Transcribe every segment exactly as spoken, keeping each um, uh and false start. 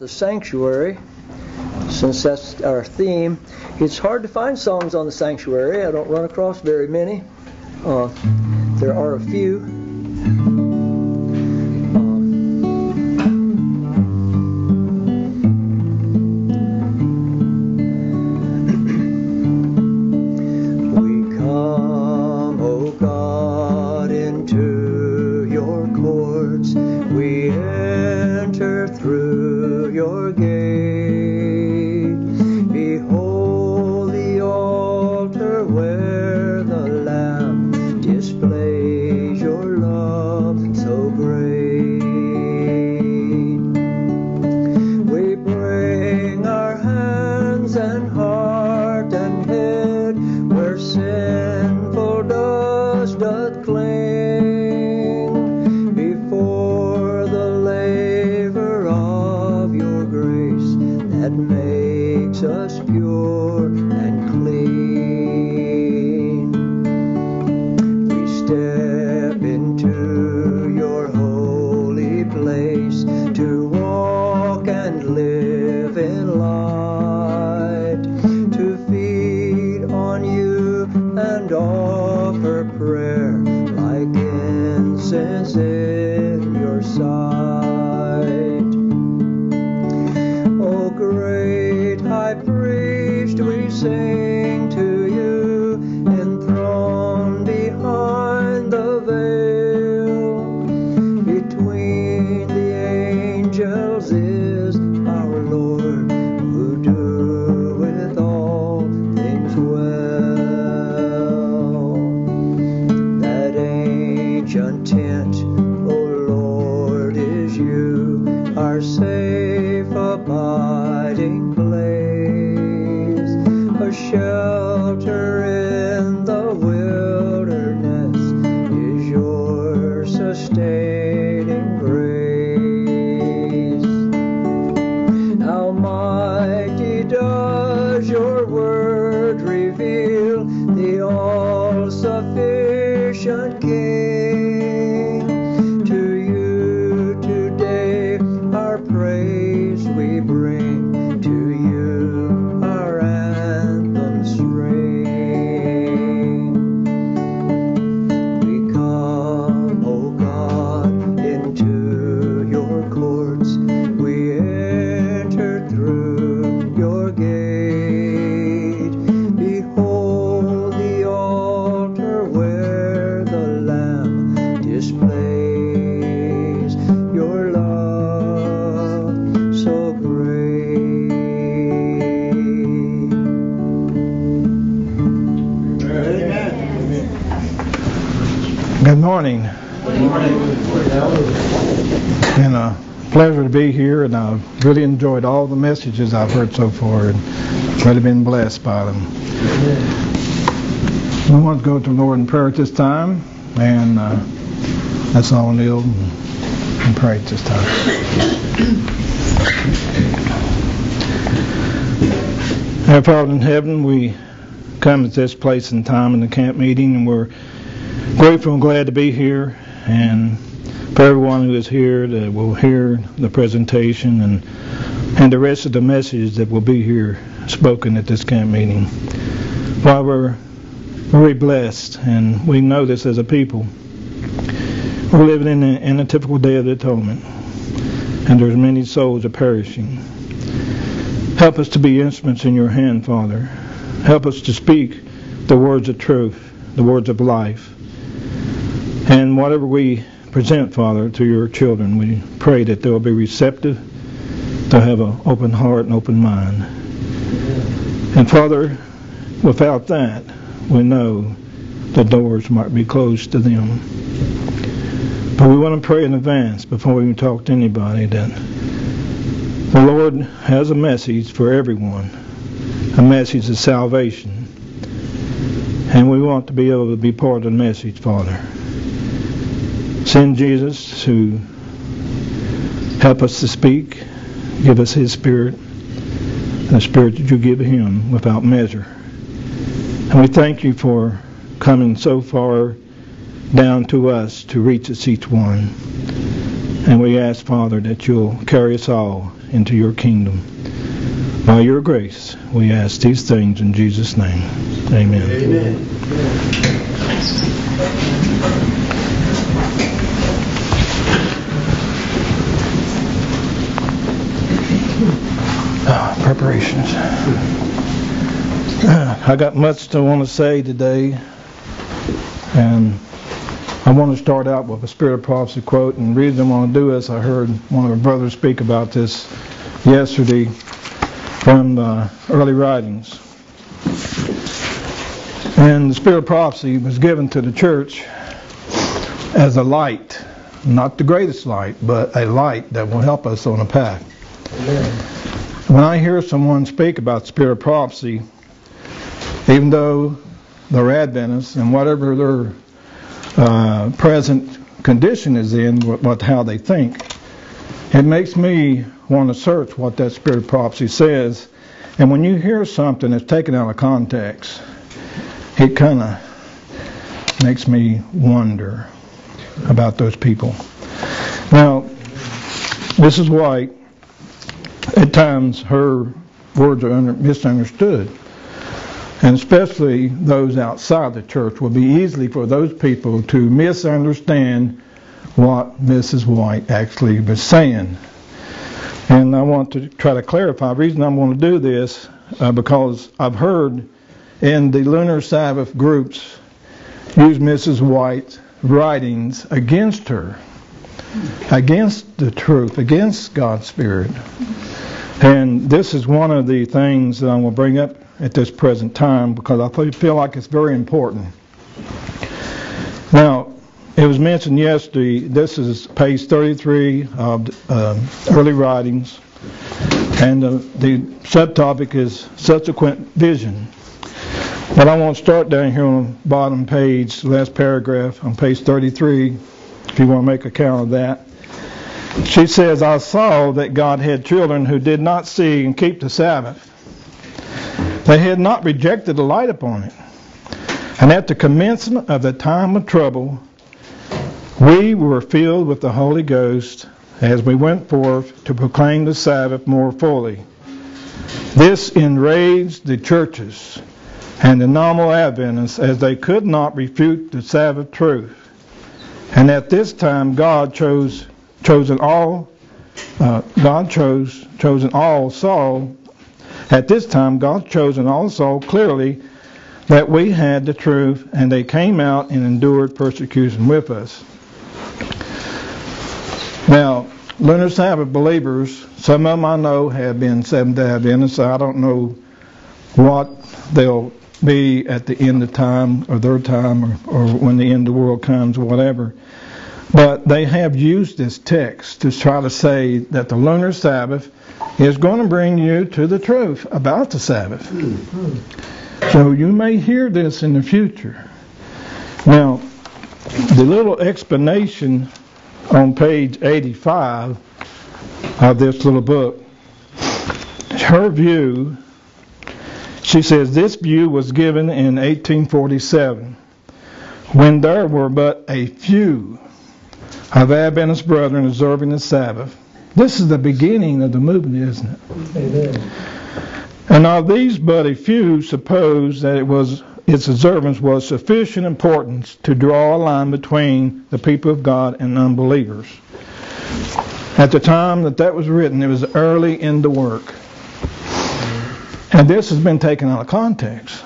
the sanctuary, since that's our theme. It's hard to find songs on the sanctuary. I don't run across very many. Uh, there are a few. Good morning. Good morning. And a pleasure to be here, and I've really enjoyed all the messages I've heard so far, and really been blessed by them. We want to go to the Lord in prayer at this time, and uh, let's all kneel and pray at this time. Our Father in heaven, we come at this place and time in the camp meeting, and we're grateful and glad to be here, and for everyone who is here that will hear the presentation and and the rest of the message that will be here spoken at this camp meeting. While we're very blessed, and we know this as a people, we're living in a, in a typical day of the atonement, and there's many souls are perishing. Help us to be instruments in your hand, Father. Help us to speak the words of truth, the words of life. And whatever we present, Father, to your children, we pray that they'll be receptive, they'll have an open heart and open mind. And Father, without that, we know the doors might be closed to them. But we want to pray in advance before we even talk to anybody that the Lord has a message for everyone, a message of salvation. And we want to be able to be part of the message, Father. Send Jesus to help us to speak, give us His Spirit, and the Spirit that you give Him without measure. And we thank you for coming so far down to us to reach us each one. And we ask, Father, that you'll carry us all into your kingdom. By your grace, we ask these things in Jesus' name. Amen. Amen. Ah, preparations. I got much to want to say today, and I want to start out with a Spirit of Prophecy quote. And the reason I want to do this, I heard one of our brothers speak about this yesterday from the early writings. And the Spirit of Prophecy was given to the church as a light, not the greatest light, but a light that will help us on a path. Amen. When I hear someone speak about Spirit of Prophecy, even though they're Adventists and whatever their uh, present condition is in, what how they think, it makes me want to search what that Spirit of Prophecy says. And when you hear something that's taken out of context, it kind of makes me wonder about those people. Now, Missus White, at times her words are under, misunderstood. And especially those outside the church will be easily for those people to misunderstand what Missus White actually was saying. And I want to try to clarify. The reason I'm going to do this, uh, because I've heard in the lunar Sabbath groups use Missus White's writings against her, against the truth, against God's Spirit. And this is one of the things that I'm going to bring up at this present time because I feel like it's very important. Now, it was mentioned yesterday, this is page thirty-three of uh, early writings, and uh, the subtopic is subsequent vision. But I want to start down here on the bottom page, the last paragraph on page thirty-three, if you want to make a count of that. She says, I saw that God had children who did not see and keep the Sabbath. They had not rejected the light upon it. And at the commencement of the time of trouble, we were filled with the Holy Ghost as we went forth to proclaim the Sabbath more fully. This enraged the churches and the nominal Adventists as they could not refute the Sabbath truth. And at this time, God chose chosen all. Uh, God chose chosen all saw. At this time, God chosen all saw clearly that we had the truth, and they came out and endured persecution with us. Now, lunar Sabbath believers, some of them I know have been Seventh-day Adventists. I don't know what they'll be at the end of time, or their time, or, or when the end of the world comes, or whatever. But they have used this text to try to say that the lunar Sabbath is going to bring you to the truth about the Sabbath. Mm-hmm. So you may hear this in the future. Now, the little explanation on page eighty-five of this little book, her view, she says this view was given in eighteen forty-seven when there were but a few of Adventist brethren observing the Sabbath. This is the beginning of the movement, isn't it? Amen. And of these but a few suppose that it was its observance was sufficient importance to draw a line between the people of God and unbelievers. At the time that that was written, it was early in the work. And this has been taken out of context.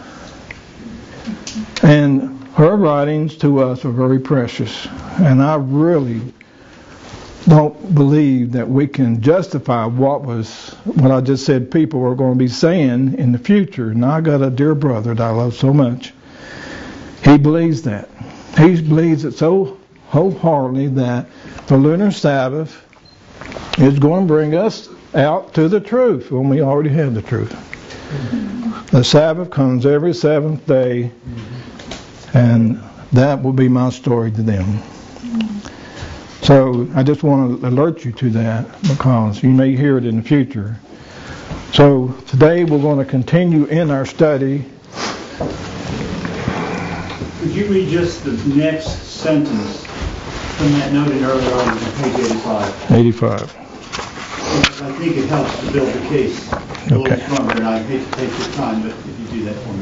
And her writings to us are very precious. And I really don't believe that we can justify what was, what I just said people are going to be saying in the future. And I got a dear brother that I love so much. He believes that. He believes it so wholeheartedly that the lunar Sabbath is going to bring us out to the truth when we already have the truth. The Sabbath comes every seventh day, and that will be my story to them. So I just want to alert you to that because you may hear it in the future. So today we're going to continue in our study. Could you read just the next sentence from that noted earlier on on page eighty-five. eighty-five. I think it helps to build the case a little Okay. stronger, and I hate to take your time, but if you do that for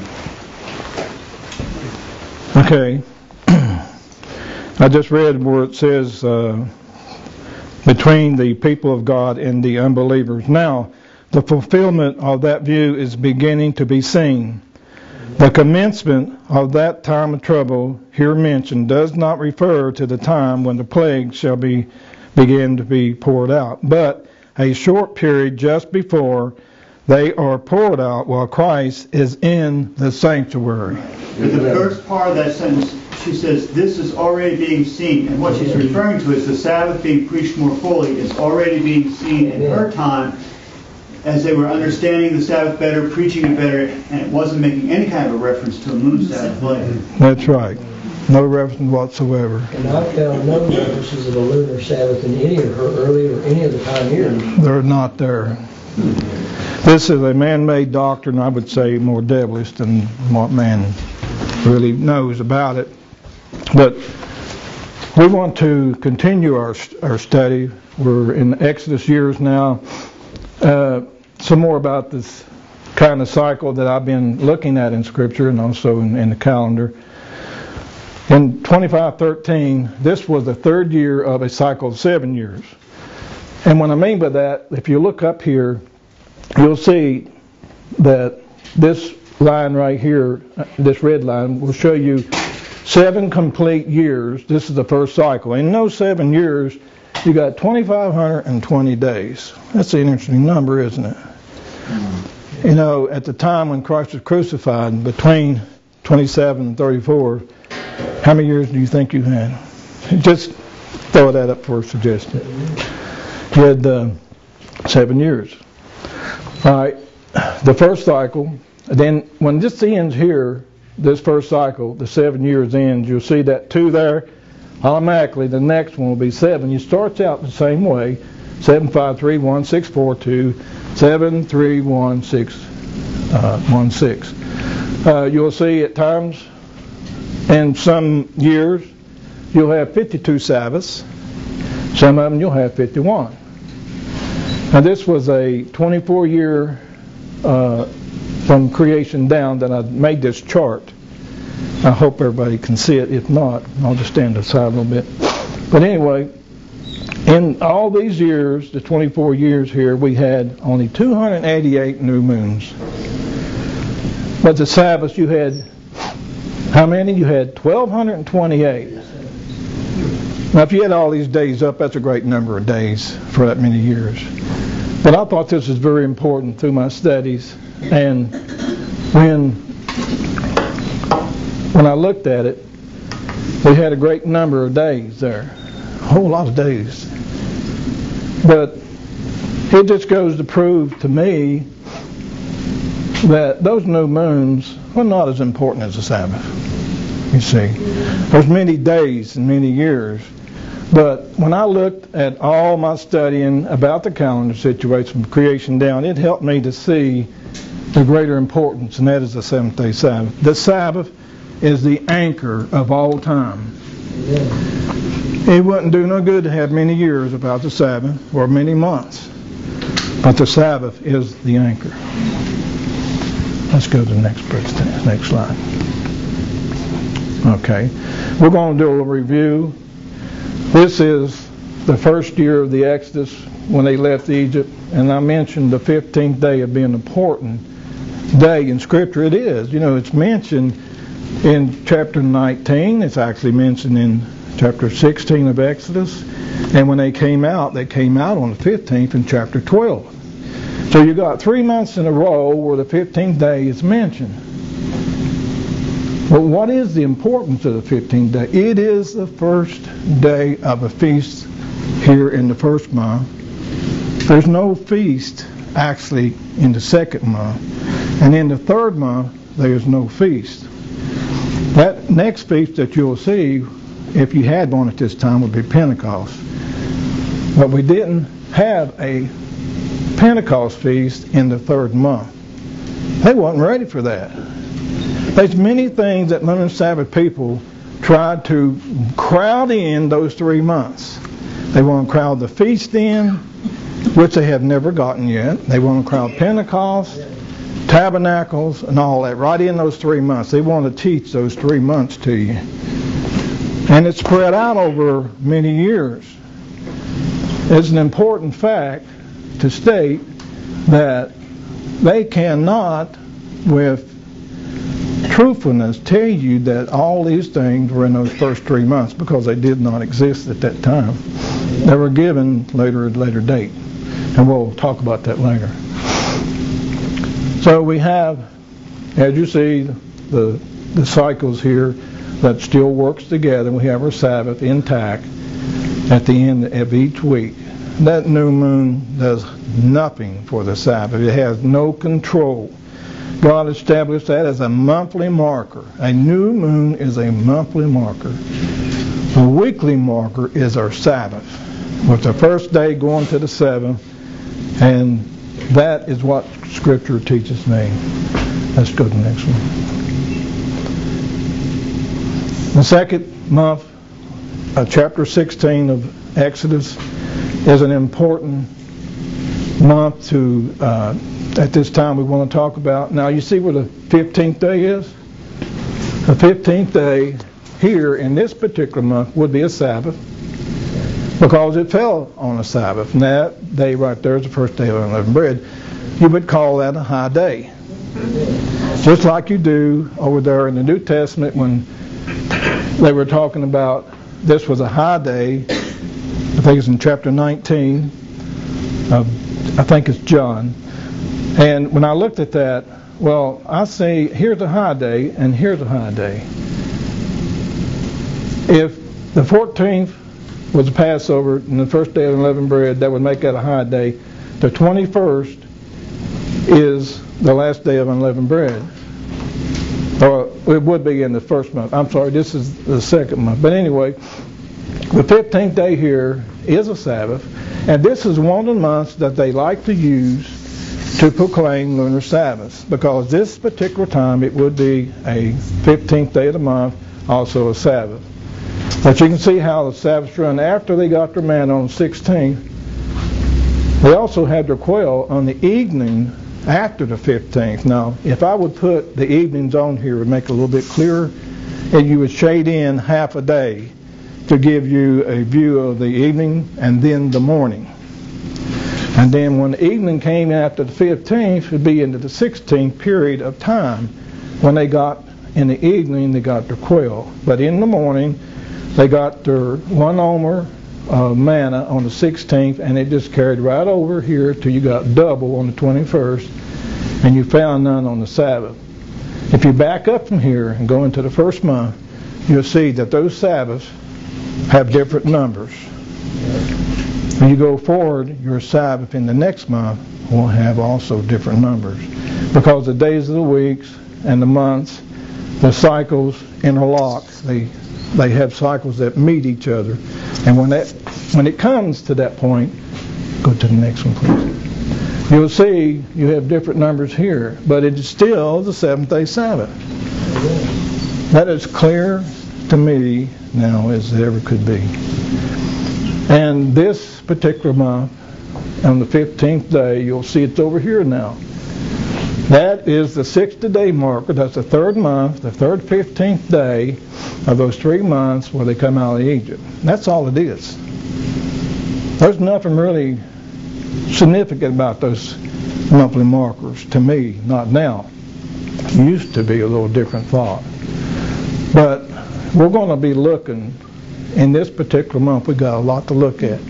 me. Okay. I just read where it says uh, between the people of God and the unbelievers. Now, the fulfillment of that view is beginning to be seen. The commencement of that time of trouble here mentioned does not refer to the time when the plague shall be begin to be poured out, but a short period just before they are poured out while Christ is in the sanctuary. But the first part of that sentence, she says, this is already being seen. And what she's referring to is the Sabbath being preached more fully is already being seen in her time as they were understanding the Sabbath better, preaching it better, and it wasn't making any kind of a reference to a moon Sabbath later. That's right. No reference whatsoever. And I found no references of a lunar Sabbath in any of her early or any of the pioneers. They're not there. This is a man-made doctrine, I would say, more devilish than what man really knows about it. But we want to continue our our study. We're in Exodus years now. Uh, some more about this kind of cycle that I've been looking at in Scripture and also in, in the calendar. In twenty-five thirteen, this was the third year of a cycle of seven years. And what I mean by that, if you look up here, you'll see that this line right here, this red line, will show you seven complete years. This is the first cycle. In those seven years, you got two thousand five hundred twenty days. That's an interesting number, isn't it? You know, at the time when Christ was crucified, between twenty-seven and thirty-four, how many years do you think you had? Just throw that up for a suggestion. You had uh, seven years. All right, the first cycle, then when this ends here, this first cycle, the seven years ends, you'll see that two there. Automatically, the next one will be seven. You start out the same way, seven, five, three, one, six, four, two, seven, three, one, six, uh, one, six. Uh, you'll see at times, in some years, you'll have fifty-two Sabbaths. Some of them you'll have fifty-one. Now this was a twenty-four year uh, from creation down that I made this chart. I hope everybody can see it. If not, I'll just stand aside a little bit. But anyway, in all these years, the twenty-four years here, we had only two hundred eighty-eight new moons. But the Sabbaths, you had, how many? You had twelve twenty-eight. Now, if you had all these days up, that's a great number of days for that many years. But I thought this was very important through my studies. And when when I looked at it, we had a great number of days there. A whole lot of days. But it just goes to prove to me that those new moons were not as important as the Sabbath. You see, there's many days and many years. But when I looked at all my studying about the calendar situation from creation down, it helped me to see the greater importance, and that is the seventh day Sabbath. The Sabbath is the anchor of all time. It wouldn't do no good to have many years about the Sabbath or many months, but the Sabbath is the anchor. Let's go to the next next slide. Okay, we're going to do a review. This is the first year of the Exodus when they left Egypt, and I mentioned the fifteenth day of being an important day in Scripture. It is. You know, it's mentioned in chapter nineteen. It's actually mentioned in chapter sixteen of Exodus. And when they came out, they came out on the fifteenth in chapter twelve. So you got three months in a row where the fifteenth day is mentioned. But what is the importance of the fifteenth day? It is the first day of a feast here in the first month. There's no feast actually in the second month. And in the third month, there's no feast. That next feast that you'll see, if you had one at this time, would be Pentecost. But we didn't have a Pentecost feast in the third month. They wasn't ready for that. There's many things that lunar Sabbath people tried to crowd in those three months. They want to crowd the feast in, which they have never gotten yet. They want to crowd Pentecost, Tabernacles, and all that right in those three months. They want to teach those three months to you. And it's spread out over many years. It's an important fact to state that they cannot, with truthfulness, tell you that all these things were in those first three months because they did not exist at that time. They were given later at a later date. And we'll talk about that later. So we have, as you see, the, the cycles here that still works together. We have our Sabbath intact at the end of each week. That new moon does nothing for the Sabbath. It has no control. God established that as a monthly marker. A new moon is a monthly marker. The weekly marker is our Sabbath, with the first day going to the seventh, and that is what Scripture teaches me. Let's go to the next one. The second month, uh, chapter sixteen of Exodus, is an important month to, uh, at this time, we want to talk about. Now, you see where the fifteenth day is? The fifteenth day here in this particular month would be a Sabbath because it fell on a Sabbath. And that day right there is the first day of unleavened bread. You would call that a high day. Just like you do over there in the New Testament when they were talking about this was a high day. I think it's in chapter nineteen. Uh, I think it's John. And when I looked at that, well, I say here's a high day and here's a high day. If the fourteenth was the Passover and the first day of unleavened bread, that would make that a high day. The twenty-first is the last day of unleavened bread. Or it would be in the first month. I'm sorry, this is the second month. But anyway, the fifteenth day here is a Sabbath, and this is one of the months that they like to use to proclaim lunar Sabbaths, because this particular time it would be a fifteenth day of the month, also a Sabbath. But you can see how the Sabbaths run after they got their manna on the sixteenth. They also had their quail on the evening after the fifteenth. Now, if I would put the evenings on here, it would make it a little bit clearer, and you would shade in half a day to give you a view of the evening and then the morning. And then when the evening came after the fifteenth, it would be into the sixteenth period of time. When they got, in the evening, they got their quail. But in the morning, they got their one omer uh, manna on the sixteenth, and it just carried right over here till you got double on the twenty-first, and you found none on the Sabbath. If you back up from here and go into the first month, you'll see that those Sabbaths have different numbers. When you go forward, your Sabbath in the next month will have also different numbers, because the days of the weeks and the months, the cycles interlock. They they have cycles that meet each other, and when that when it comes to that point, go to the next one, please. You'll see you have different numbers here, but it is still the seventh day Sabbath. That is clear to me now as it ever could be. And this particular month, on the fifteenth day, you'll see it's over here now. That is the sixth day marker. That's the third month, the third fifteenth day of those three months where they come out of Egypt. That's all it is. There's nothing really significant about those monthly markers to me, not now. It used to be a little different thought. But we're going to be looking, in this particular month, we've got a lot to look at.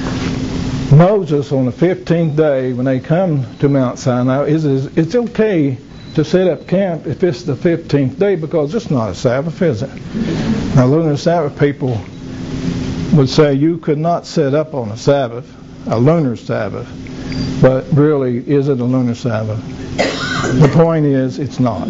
Moses, on the fifteenth day, when they come to Mount Sinai, is, is it's okay to set up camp if it's the fifteenth day, because it's not a Sabbath, is it? Now, lunar Sabbath people would say you could not set up on a Sabbath, a lunar Sabbath, but really, is it a lunar Sabbath? The point is, it's not.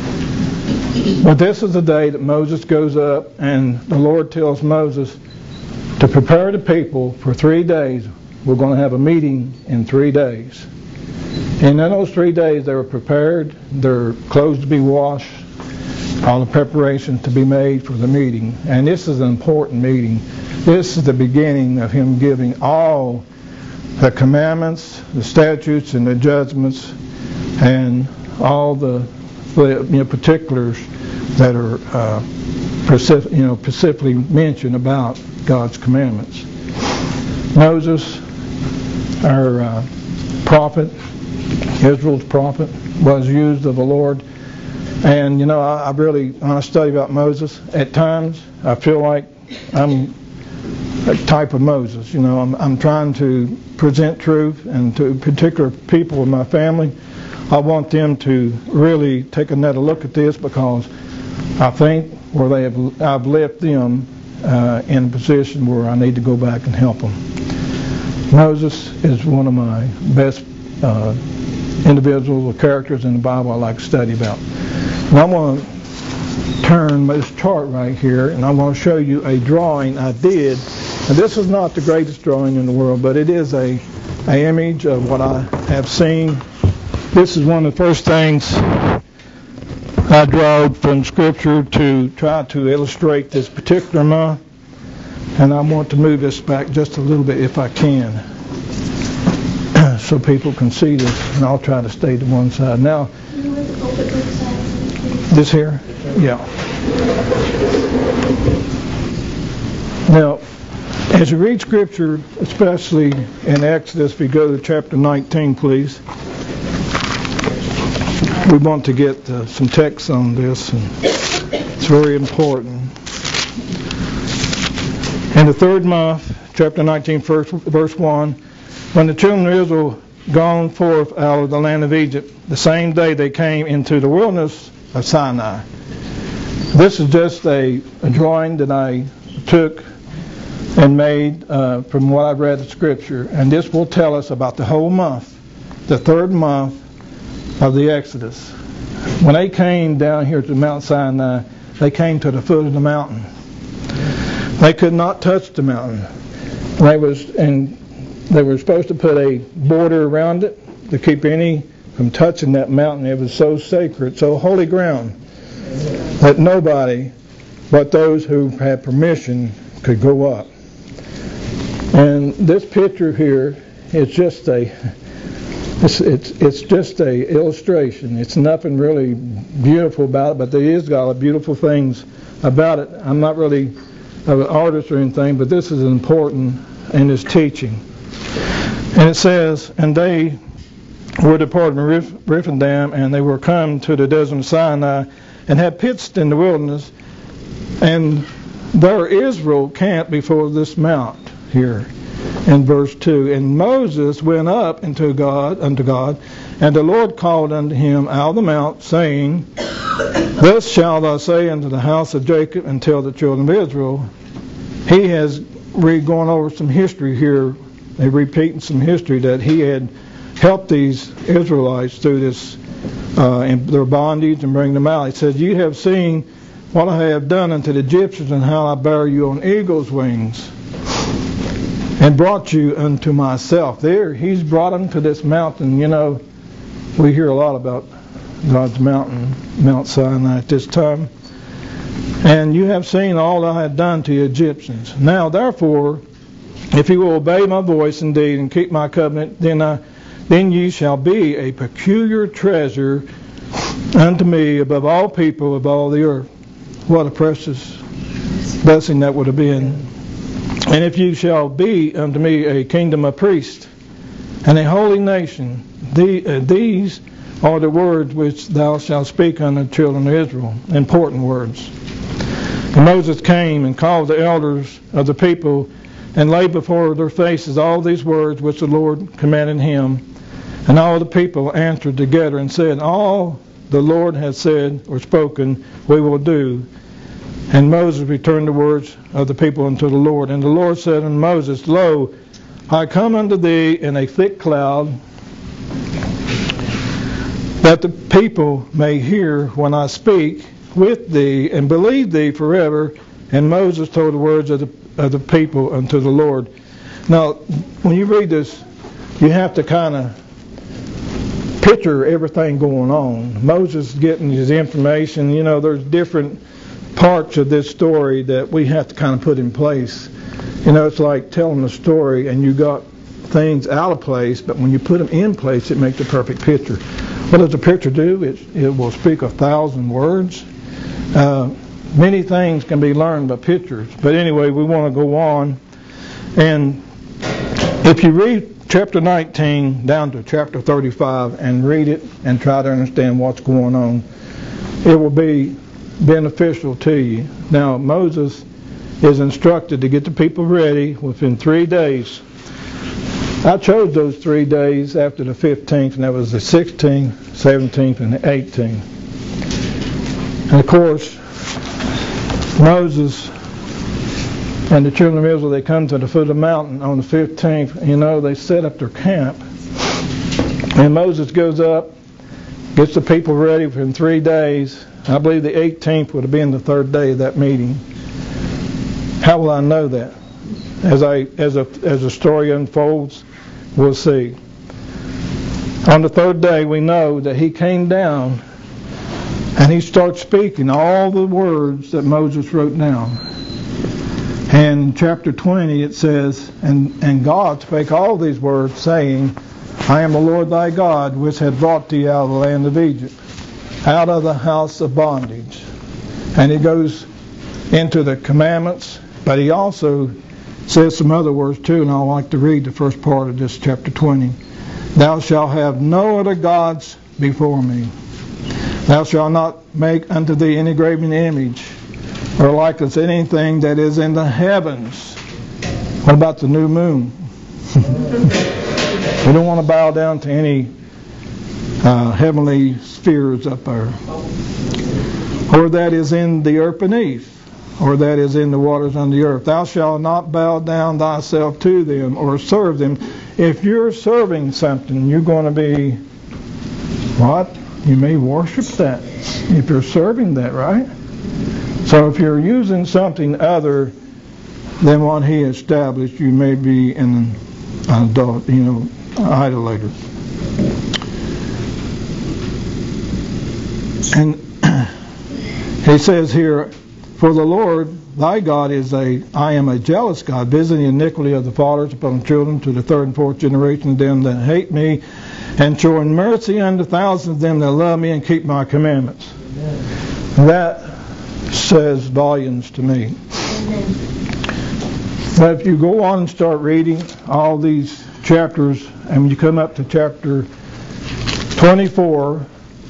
But this is the day that Moses goes up, and the Lord tells Moses to prepare the people for three days. We're going to have a meeting in three days. And in those three days, they were prepared, their clothes to be washed, all the preparations to be made for the meeting. And this is an important meeting. This is the beginning of him giving all the commandments, the statutes, and the judgments, and all the, the you know, particulars that are uh, specific, you know, specifically mentioned about God's commandments. Moses, our uh, prophet, Israel's prophet, was used of the Lord. And, you know, I, I really, when I study about Moses, at times I feel like I'm a type of Moses. You know, I'm, I'm trying to present truth, and to particular people in my family, I want them to really take another look at this, because I think where they have, I've left them uh, in a position where I need to go back and help them. Moses is one of my best uh, individuals or characters in the Bible I like to study about. And I want to turn this chart right here, and I want to show you a drawing I did. And this is not the greatest drawing in the world, but it is a, a image of what I have seen. This is one of the first things I drew from Scripture to try to illustrate this particular month. And I want to move this back just a little bit if I can, so people can see this, and I'll try to stay to one side. Now, this here? Yeah. Now, as you read Scripture, especially in Exodus, if you go to chapter nineteen, please. We want to get uh, some text on this, and it's very important. In the third month, chapter nineteen, verse, verse one, when the children of Israel gone forth out of the land of Egypt, the same day they came into the wilderness of Sinai. This is just a, a drawing that I took and made uh, from what I've read in Scripture, and this will tell us about the whole month, the third month of the Exodus. When they came down here to Mount Sinai, they came to the foot of the mountain. They could not touch the mountain. They was and they were supposed to put a border around it to keep any from touching that mountain. It was so sacred, so holy ground, that nobody but those who had permission could go up. And this picture here is just a it's it's, it's just a illustration. It's nothing really beautiful about it, but there is got beautiful things about it. I'm not really an artist or anything, but this is important in this teaching. And it says, and they were departed from Rephidim, and they were come to the desert of Sinai, and had pitched in the wilderness, and there Israel camped before this mount here in verse two. And Moses went up into God unto God, and the Lord called unto him out of the mount, saying, Thus shalt thou say unto the house of Jacob, and tell the children of Israel. He has re- gone over some history here. They're repeating some history that he had helped these Israelites through this uh, in their bondage and bring them out. He said, You have seen what I have done unto the Egyptians, and how I bear you on eagle's wings, and brought you unto myself. There, he's brought them to this mountain. You know, we hear a lot about God's mountain, Mount Sinai at this time. And you have seen all I have done to the Egyptians. Now, therefore, if you will obey my voice indeed, and keep my covenant, then I, then ye shall be a peculiar treasure unto me above all people of all the earth. What a precious blessing that would have been. And if you shall be unto me a kingdom of priests, and a holy nation, the, uh, these are the words which thou shalt speak unto the children of Israel. Important words. And Moses came and called the elders of the people, and laid before their faces all these words which the Lord commanded him. And all the people answered together and said, All the Lord has said or spoken, we will do. And Moses returned the words of the people unto the Lord. And the Lord said unto Moses, Lo, I come unto thee in a thick cloud, that the people may hear when I speak with thee, and believe thee forever. And Moses told the words of the of the people unto the Lord. Now, when you read this, you have to kind of picture everything going on. Moses getting his information. You know, there's different parts of this story that we have to kind of put in place. You know, it's like telling a story and you got things out of place, but when you put them in place, it makes a perfect picture. What does a picture do? It, it will speak a thousand words. Uh, many things can be learned by pictures. But anyway, we want to go on. And if you read chapter nineteen down to chapter thirty-five and read it and try to understand what's going on, it will be beneficial to you. Now, Moses is instructed to get the people ready within three days. I chose those three days after the fifteenth, and that was the sixteenth, seventeenth, and the eighteenth. And of course, Moses and the children of Israel, they come to the foot of the mountain on the fifteenth. You know, they set up their camp. And Moses goes up, gets the people ready within three days. I believe the eighteenth would have been the third day of that meeting. How will I know that? As I as a as the story unfolds, we'll see. On the third day, we know that he came down and he starts speaking all the words that Moses wrote down. And in chapter twenty it says, and, and God spake all these words, saying, I am the Lord thy God, which hath brought thee out of the land of Egypt, out of the house of bondage. And he goes into the commandments, but he also says some other words too, and I'd like to read the first part of this chapter twenty. Thou shalt have no other gods before me. Thou shalt not make unto thee any graven image, or likeness anything that is in the heavens. What about the new moon? We don't want to bow down to any uh, heavenly spheres up there. Or that is in the earth beneath, or that is in the waters under the earth. Thou shalt not bow down thyself to them or serve them. If you're serving something, you're going to be, what? You may worship that if you're serving that, right? So if you're using something other than what he established, you may be an adult, you know, idolater. And he says here, for the Lord thy God is a, I am a jealous God, visiting the iniquity of the fathers upon the children to the third and fourth generation of them that hate me, and showing mercy unto thousands of them that love me and keep my commandments. Amen. That says volumes to me. Amen. But if you go on and start reading all these chapters, and when you come up to chapter twenty-four,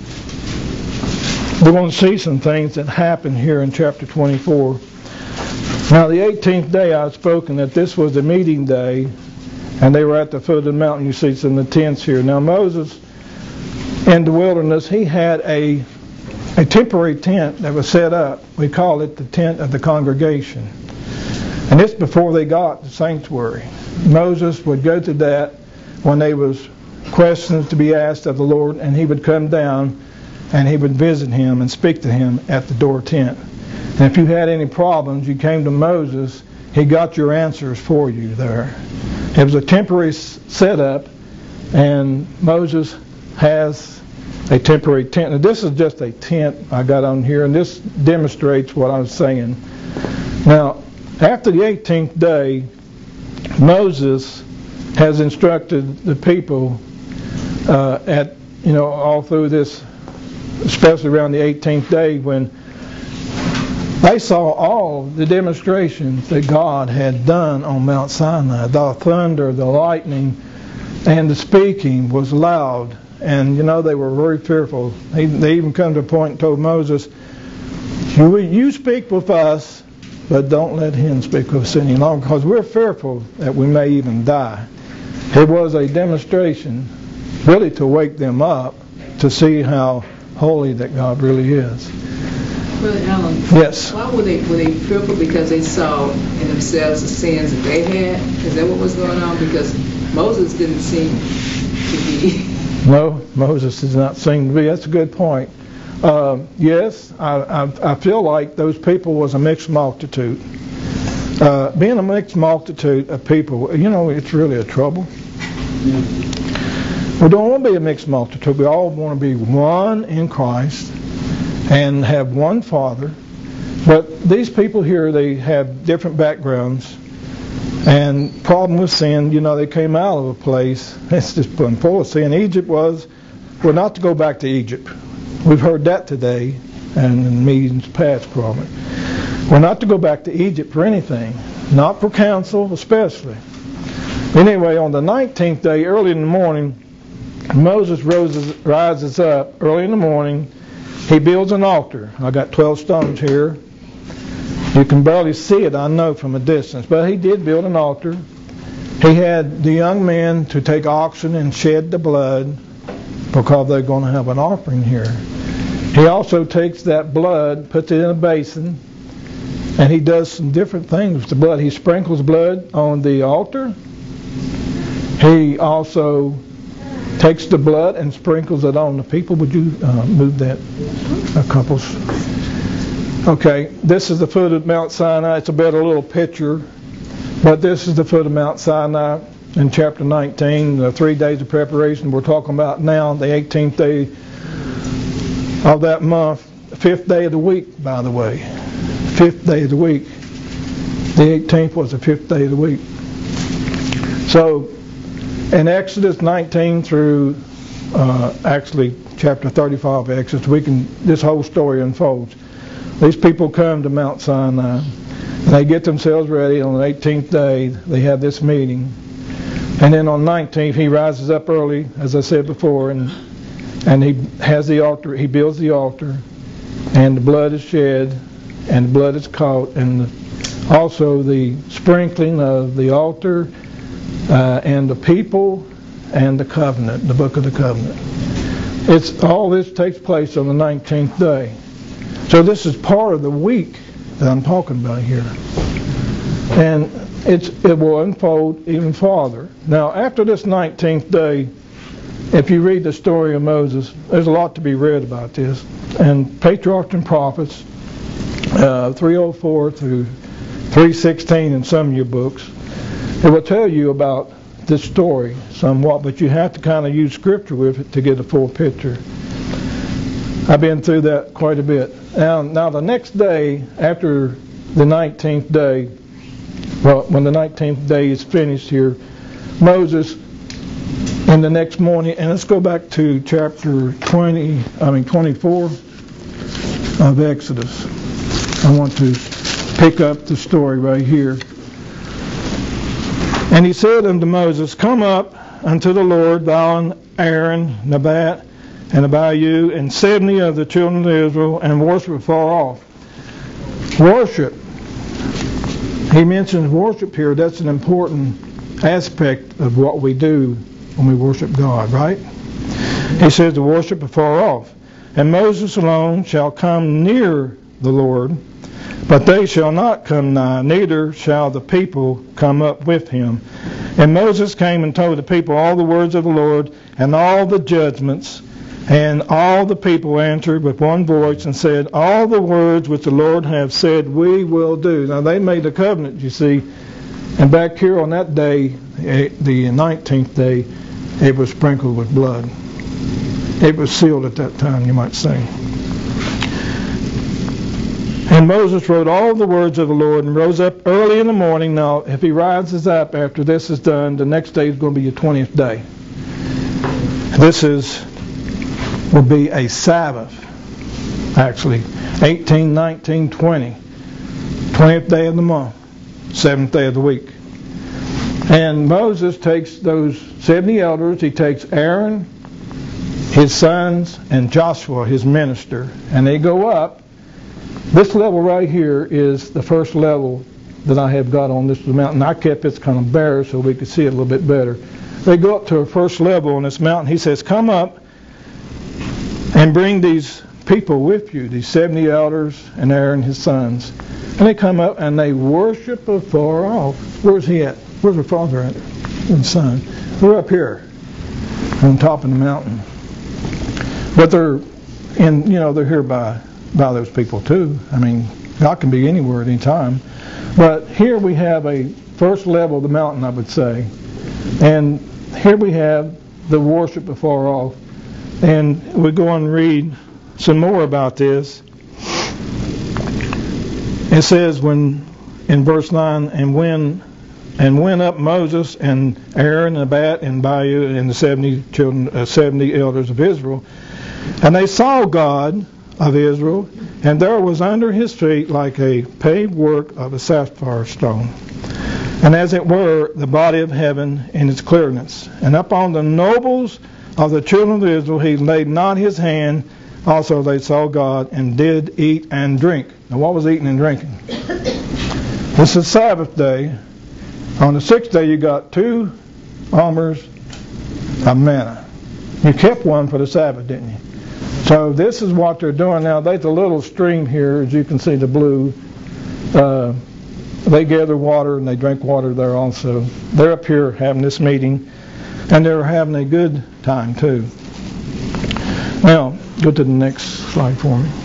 we're going to see some things that happen here in chapter twenty-four. Now, the eighteenth day I had spoken that this was the meeting day, and they were at the foot of the mountain. You see some of the tents here. Now, Moses, in the wilderness, he had a a temporary tent that was set up. We call it the tent of the congregation. And this before they got the sanctuary. Moses would go to that when there was questions to be asked of the Lord, and he would come down and he would visit him and speak to him at the door tent. And if you had any problems, you came to Moses, he got your answers for you there. It was a temporary setup, and Moses has a temporary tent. Now, this is just a tent I got on here, and this demonstrates what I was saying. Now, after the eighteenth day, Moses has instructed the people uh, at, you know, all through this, especially around the eighteenth day, when they saw all the demonstrations that God had done on Mount Sinai. The thunder, the lightning, and the speaking was loud. And, you know, they were very fearful. They, they even come to a point and told Moses, you, you speak with us, but don't let him speak with us any longer, because we're fearful that we may even die. It was a demonstration, really, to wake them up, to see how holy that God really is. Brother Alan, yes. Why were they were they fearful? Because they saw in themselves the sins that they had? Is that what was going on? Because Moses didn't seem to be. No, Moses does not seem to be. That's a good point. Uh, yes, I, I, I feel like those people was a mixed multitude. Uh, being a mixed multitude of people, you know, it's really a trouble. We don't want to be a mixed multitude. We all want to be one in Christ and have one Father. But these people here, they have different backgrounds. And problem with sin, you know, they came out of a place, it's just full of sin. Egypt was, well, not to go back to Egypt. We've heard that today and in meetings past probably. Well, not to go back to Egypt for anything. Not for counsel, especially. Anyway, on the nineteenth day, early in the morning, Moses roses, rises up early in the morning. He builds an altar. I got twelve stones here. You can barely see it, I know, from a distance. But he did build an altar. He had the young men to take oxen and shed the blood because they're going to have an offering here. He also takes that blood, puts it in a basin, and he does some different things with the blood. He sprinkles blood on the altar. He also takes the blood and sprinkles it on the people. Would you uh, move that a couple? Okay, this is the foot of Mount Sinai. It's a better little picture, but this is the foot of Mount Sinai in chapter nineteen, the three days of preparation we're talking about now, the eighteenth day of that month, fifth day of the week, by the way. Fifth day of the week. The eighteenth was the fifth day of the week. So, in Exodus nineteen through uh, actually chapter thirty-five of Exodus, we can this whole story unfolds. These people come to Mount Sinai, and they get themselves ready. On the eighteenth day, they have this meeting, and then on the nineteenth, he rises up early, as I said before, and and he has the altar. He builds the altar, and the blood is shed, and the blood is caught, and the, also the sprinkling of the altar. Uh, and the people and the covenant, the book of the covenant. It's all this takes place on the nineteenth day. So this is part of the week that I'm talking about here. And it's it will unfold even farther. Now, after this nineteenth day, if you read the story of Moses, there's a lot to be read about this. And Patriarchs and Prophets, uh, three oh four through three sixteen in some of your books, it will tell you about this story somewhat, but you have to kind of use scripture with it to get a full picture. I've been through that quite a bit. Now, now the next day, after the nineteenth day, well, when the nineteenth day is finished here, Moses, in the next morning, and let's go back to chapter twenty, I mean twenty-four of Exodus. I want to pick up the story right here. And he said unto Moses, Come up unto the Lord, thou and Aaron, Nabat, and Abihu, and seventy of the children of Israel, and worship afar off. Worship. He mentions worship here. That's an important aspect of what we do when we worship God, right? He says to worship afar off. And Moses alone shall come near the Lord, but they shall not come nigh, neither shall the people come up with him. And Moses came and told the people all the words of the Lord, and all the judgments. And all the people answered with one voice and said, All the words which the Lord hath said we will do. Now they made a covenant, you see. And back here on that day, the nineteenth day, it was sprinkled with blood. It was sealed at that time, you might say. And Moses wrote all the words of the Lord and rose up early in the morning. Now, if he rises up after this is done, the next day is going to be the twentieth day. This is will be a Sabbath, actually. eighteen, nineteen, twenty. twentieth day of the month, seventh day of the week. And Moses takes those seventy elders, he takes Aaron, his sons, and Joshua, his minister, and they go up. This level right here is the first level that I have got on this mountain. I kept it kind of bare so we could see it a little bit better. They go up to a first level on this mountain. He says, Come up and bring these people with you, these seventy elders and Aaron, his sons. And they come up and they worship afar off. Where's he at? Where's her father at? And son. They're up here on top of the mountain. But they're in, you know, they're here by by those people too. I mean, God can be anywhere at any time. But here we have a first level of the mountain, I would say. And here we have the worship before all. And we go and read some more about this. It says when in verse nine, and when and went up Moses and Aaron and Bat and Bayu and the seventy children, uh, seventy elders of Israel, and they saw God of Israel, and there was under his feet like a paved work of a sapphire stone, and as it were the body of heaven in its clearness. And upon the nobles of the children of Israel he laid not his hand. Also they saw God and did eat and drink. Now what was eating and drinking? This is Sabbath day. On the sixth day you got two omers of manna. You kept one for the Sabbath, didn't you? So this is what they're doing now. There's a little stream here, as you can see, the blue. Uh, they gather water and they drink water there also. They're up here having this meeting, and they're having a good time too. Now, go to the next slide for me.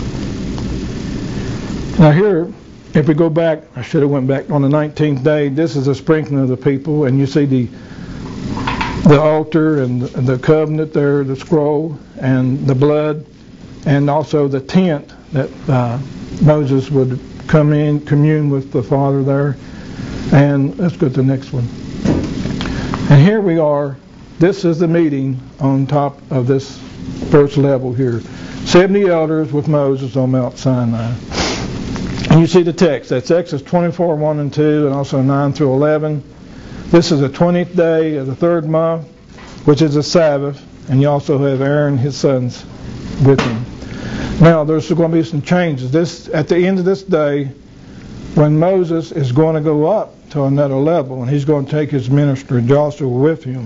Now here, if we go back, I should have went back on the nineteenth day. This is a sprinkling of the people, and you see the the altar and the, the covenant there, the scroll, and the blood, and also the tent that uh, Moses would come in, commune with the Father there. And let's go to the next one. And here we are. This is the meeting on top of this first level here. seventy elders with Moses on Mount Sinai. And you see the text. That's Exodus twenty-four, one and two, and also nine through eleven. This is the twentieth day of the third month, which is a Sabbath, and you also have Aaron, his sons, with him. Now, there's going to be some changes. This at the end of this day, when Moses is going to go up to another level, and he's going to take his minister Joshua with him.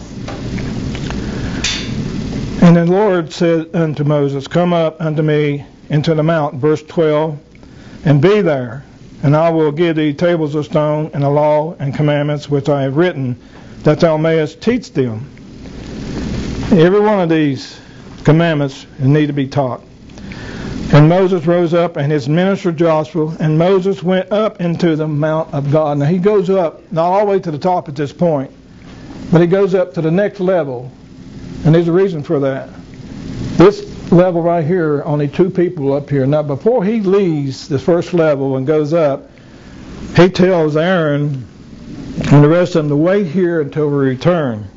And the Lord said unto Moses, Come up unto me into the mount, verse twelve, and be there. And I will give thee tables of stone and a law and commandments which I have written, that thou mayest teach them. Every one of these commandments need to be taught. And Moses rose up, and his minister Joshua, and Moses went up into the mount of God. Now he goes up, not all the way to the top at this point, but he goes up to the next level. And there's a reason for that. This level right here, only two people up here. Now before he leaves this first level and goes up, he tells Aaron and the rest of them to wait here until we return.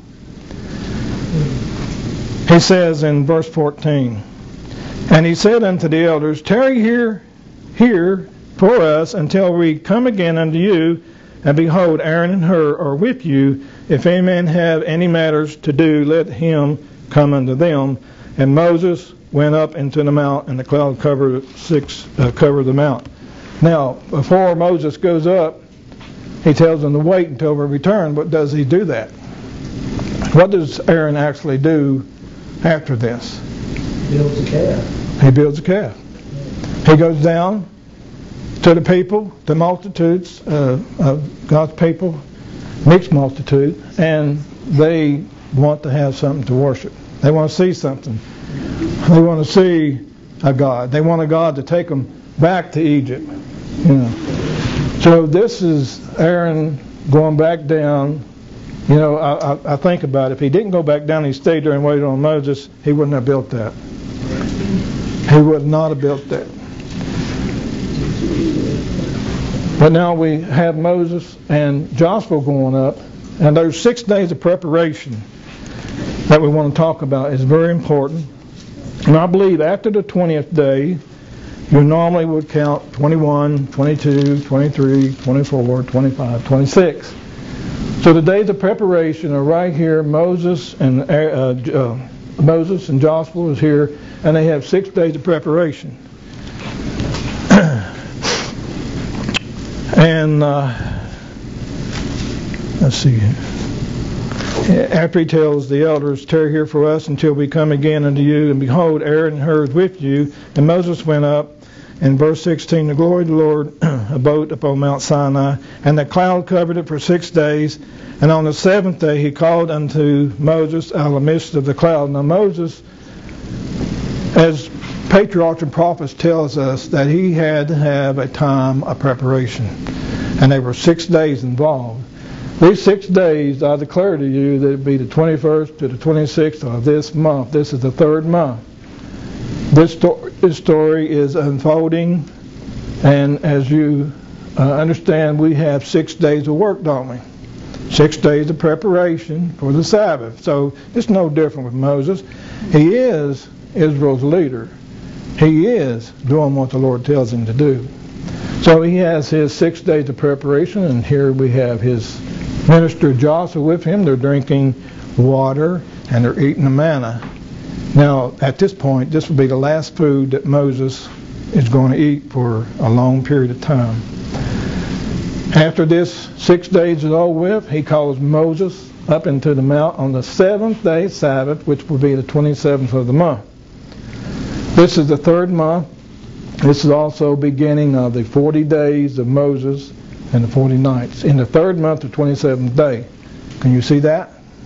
He says in verse fourteen, And he said unto the elders, Tarry here, here for us until we come again unto you, and behold, Aaron and Hur are with you. If any man have any matters to do, let him come unto them. And Moses went up into the mount, and the cloud covered six uh, covered the mount. Now, before Moses goes up, he tells them to wait until we return. But does he do that? What does Aaron actually do after this? Builds a calf. He builds a calf. He goes down to the people, the multitudes uh, of God's people, mixed multitude, and they want to have something to worship. They want to see something. They want to see a God. They want a God to take them back to Egypt. You know. So this is Aaron going back down. You know, I, I, I think about it. If he didn't go back down, he stayed there and waited on Moses, he wouldn't have built that. He would not have built that. But now we have Moses and Joshua going up, and there's six days of preparation that we want to talk about. Is very important. And I believe after the twentieth day, you normally would count twenty-one, twenty-two, twenty-three, twenty-four, twenty-five, twenty-six. So the days of preparation are right here. Moses and uh, uh, Moses and Joshua is here, and they have six days of preparation. And uh, let's see. After he tells the elders, Tarry here for us until we come again unto you, and behold, Aaron and Hur is with you. And Moses went up. In verse sixteen, the glory of the Lord abode upon Mount Sinai, and the cloud covered it for six days. And on the seventh day he called unto Moses out of the midst of the cloud. Now Moses, as patriarchs and prophets tells us, that he had to have a time of preparation. And there were six days involved. These six days I declare to you that it be the twenty-first to the twenty-sixth of this month. This is the third month. This, sto- this story is unfolding, and as you uh, understand, we have six days of work, don't we? Six days of preparation for the Sabbath. So it's no different with Moses. He is Israel's leader. He is doing what the Lord tells him to do. So he has his six days of preparation, and here we have his minister Joshua with him. They're drinking water and they're eating the manna. Now, at this point, this will be the last food that Moses is going to eat for a long period of time. After this six days is over with, he calls Moses up into the mount on the seventh day Sabbath, which will be the twenty-seventh of the month. This is the third month. This is also beginning of the forty days of Moses and the forty nights. In the third month, the twenty-seventh day. Can you see that?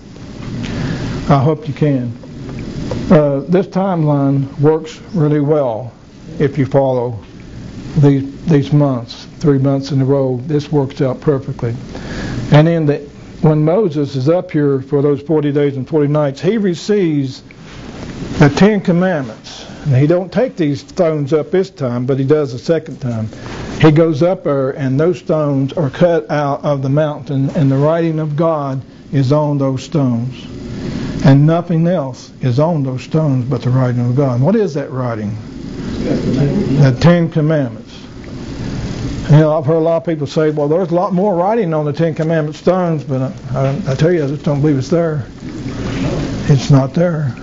I hope you can. Uh, this timeline works really well if you follow these these months, three months in a row. This works out perfectly. And in the when Moses is up here for those forty days and forty nights, he receives the Ten Commandments. And he don't take these stones up this time, but he does the second time. He goes up there, and those stones are cut out of the mountain, and the writing of God is on those stones. And nothing else is on those stones but the writing of God. What is that writing? The Ten Commandments. You know, I've heard a lot of people say, well, there's a lot more writing on the Ten Commandment stones, but I, I, I tell you, I just don't believe it's there. It's not there.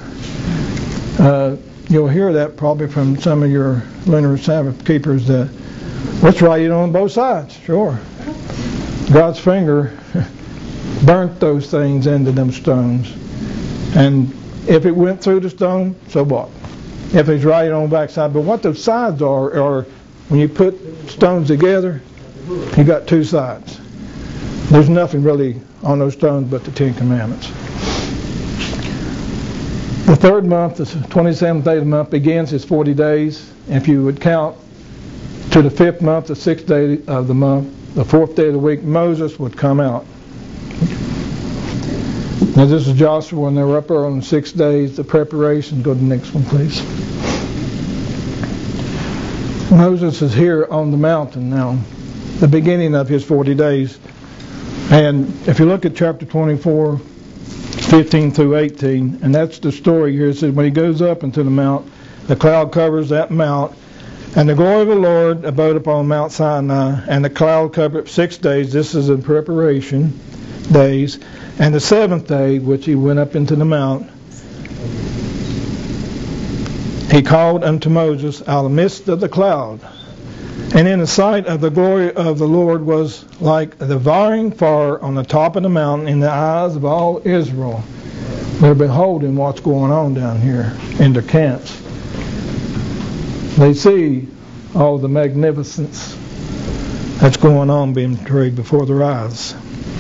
Uh, you'll hear that probably from some of your lunar Sabbath keepers that, what's writing on both sides? Sure. God's finger burnt those things into them stones. And if it went through the stone, so what? If it's writing on the backside. But what those sides are, are when you put stones together, you got two sides. There's nothing really on those stones but the Ten Commandments. The third month, the twenty-seventh day of the month, begins his forty days. If you would count to the fifth month, the sixth day of the month, the fourth day of the week, Moses would come out. Now this is Joshua, and they were up there on the six days, the preparation. Go to the next one, please. Moses is here on the mountain now, the beginning of his forty days. And if you look at chapter twenty-four, fifteen through eighteen, and that's the story here. It says, when he goes up into the mount, the cloud covers that mount, and the glory of the Lord abode upon Mount Sinai, and the cloud covered six days. This is in preparation days. And the seventh day, which he went up into the mount, he called unto Moses out of the midst of the cloud. And in the sight of the glory of the Lord was like a devouring fire on the top of the mountain in the eyes of all Israel. They're beholding what's going on down here in their camps. They see all the magnificence that's going on being portrayed before their eyes.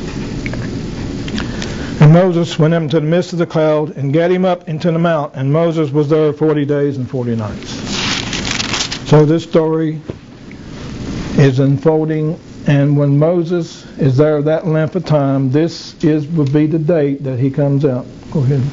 And Moses went up into the midst of the cloud and gat him up into the mount, and Moses was there forty days and forty nights. So this story is unfolding, and when Moses is there that length of time, this is will be the date that he comes out. Go ahead.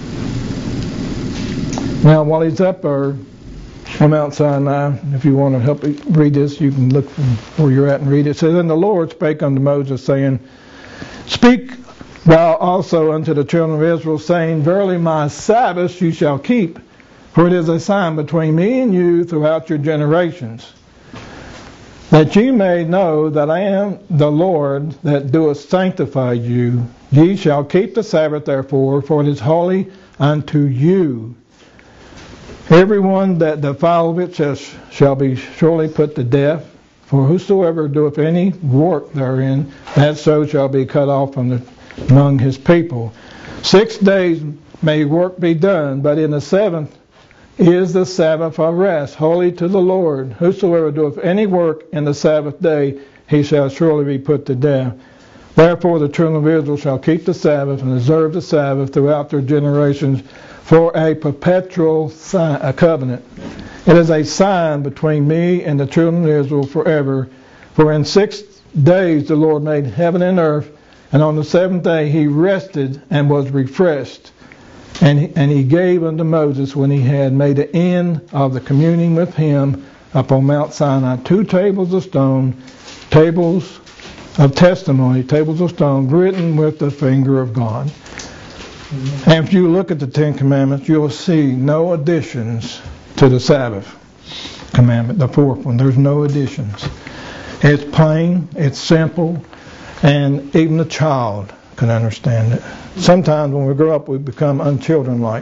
Now, while he's up there on Mount Sinai, if you want to help me read this, you can look from where you're at and read it. It says, and the Lord spake unto Moses, saying, Speak thou also unto the children of Israel, saying, Verily my Sabbaths you shall keep, for it is a sign between me and you throughout your generations, that ye may know that I am the Lord that doeth sanctify you. Ye shall keep the Sabbath therefore, for it is holy unto you. Everyone that defileth it shall, shall be surely put to death, for whosoever doeth any work therein, that so shall be cut off from the among his people. Six days may work be done, but in the seventh is the Sabbath of rest, holy to the Lord. Whosoever doeth any work in the Sabbath day, he shall surely be put to death. Therefore the children of Israel shall keep the Sabbath and observe the Sabbath throughout their generations for a perpetual sign, a covenant. It is a sign between me and the children of Israel forever. For in six days the Lord made heaven and earth, And on the seventh day he rested and was refreshed. And he, and he gave unto Moses, when he had made an end of the communing with him upon Mount Sinai, two tables of stone, tables of testimony, tables of stone, written with the finger of God. And if you look at the Ten Commandments, you'll see no additions to the Sabbath commandment, the fourth one. There's no additions. It's plain, it's simple, and even a child can understand it. Sometimes when we grow up, we become unchildren-like.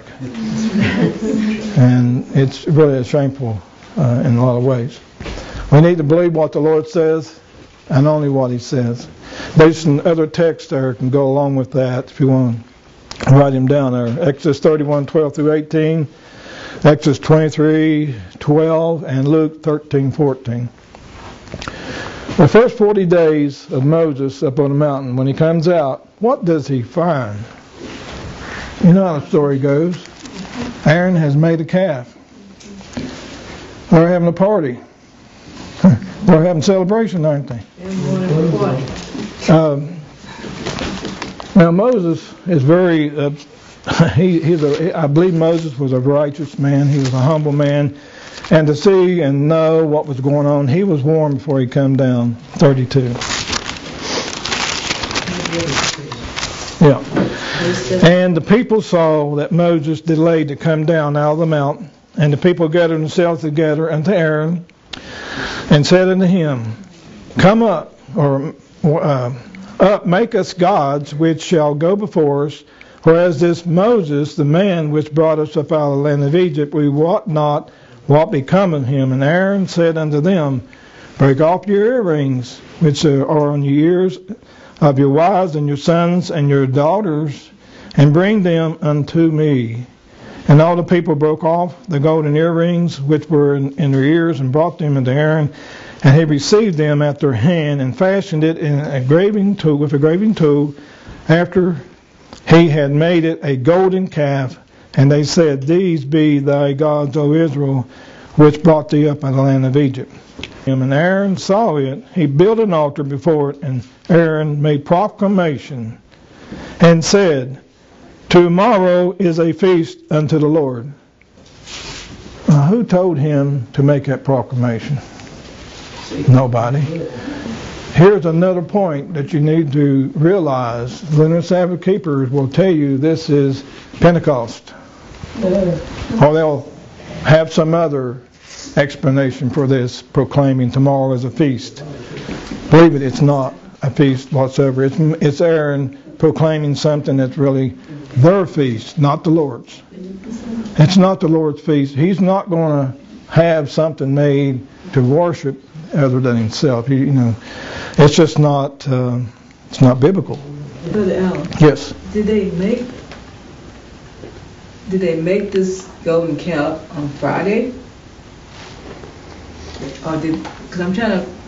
And it's really shameful uh, in a lot of ways. We need to believe what the Lord says and only what He says. There's some other texts there can go along with that if you want to write them down there. Exodus thirty-one, twelve through eighteen, Exodus twenty-three, twelve, and Luke thirteen, fourteen. The first forty days of Moses up on the mountain, when he comes out, what does he find? You know how the story goes. Aaron has made a calf. They're having a party. They're having celebration, aren't they? Um, now Moses is very. Uh, he, he's a. I believe Moses was a righteous man. He was a humble man, and to see and know what was going on, he was warned before he come down. thirty-two. Yeah. And the people saw that Moses delayed to come down out of the mountain, and the people gathered themselves together unto Aaron, and said unto him, Come up, or uh, up, make us gods, which shall go before us. Whereas this Moses, the man which brought us up out of the land of Egypt, we wot not what become of him. And Aaron said unto them, Break off your earrings, which are on your ears of your wives and your sons and your daughters, and bring them unto me. And all the people broke off the golden earrings which were in, in their ears, and brought them unto Aaron. And he received them at their hand, and fashioned it in a graving tool, with a graving tool, after he had made it a golden calf. And they said, These be thy gods, O Israel, which brought thee up out of the land of Egypt. And Aaron saw it. He built an altar before it, and Aaron made proclamation and said, Tomorrow is a feast unto the Lord. Now, who told him to make that proclamation? Nobody. Here's another point that you need to realize. Lunar Sabbath keepers will tell you this is Pentecost. Or they'll have some other explanation for this, proclaiming tomorrow is a feast. Believe it, it's not a feast whatsoever. It's, it's Aaron proclaiming something that's really their feast, not the Lord's. It's not the Lord's feast. He's not going to have something made to worship other than himself. He, you know, it's just not. Uh, it's not biblical. Brother Allen. Yes. Did they make? Did they make this golden calf on Friday? Or did? Because I'm trying to.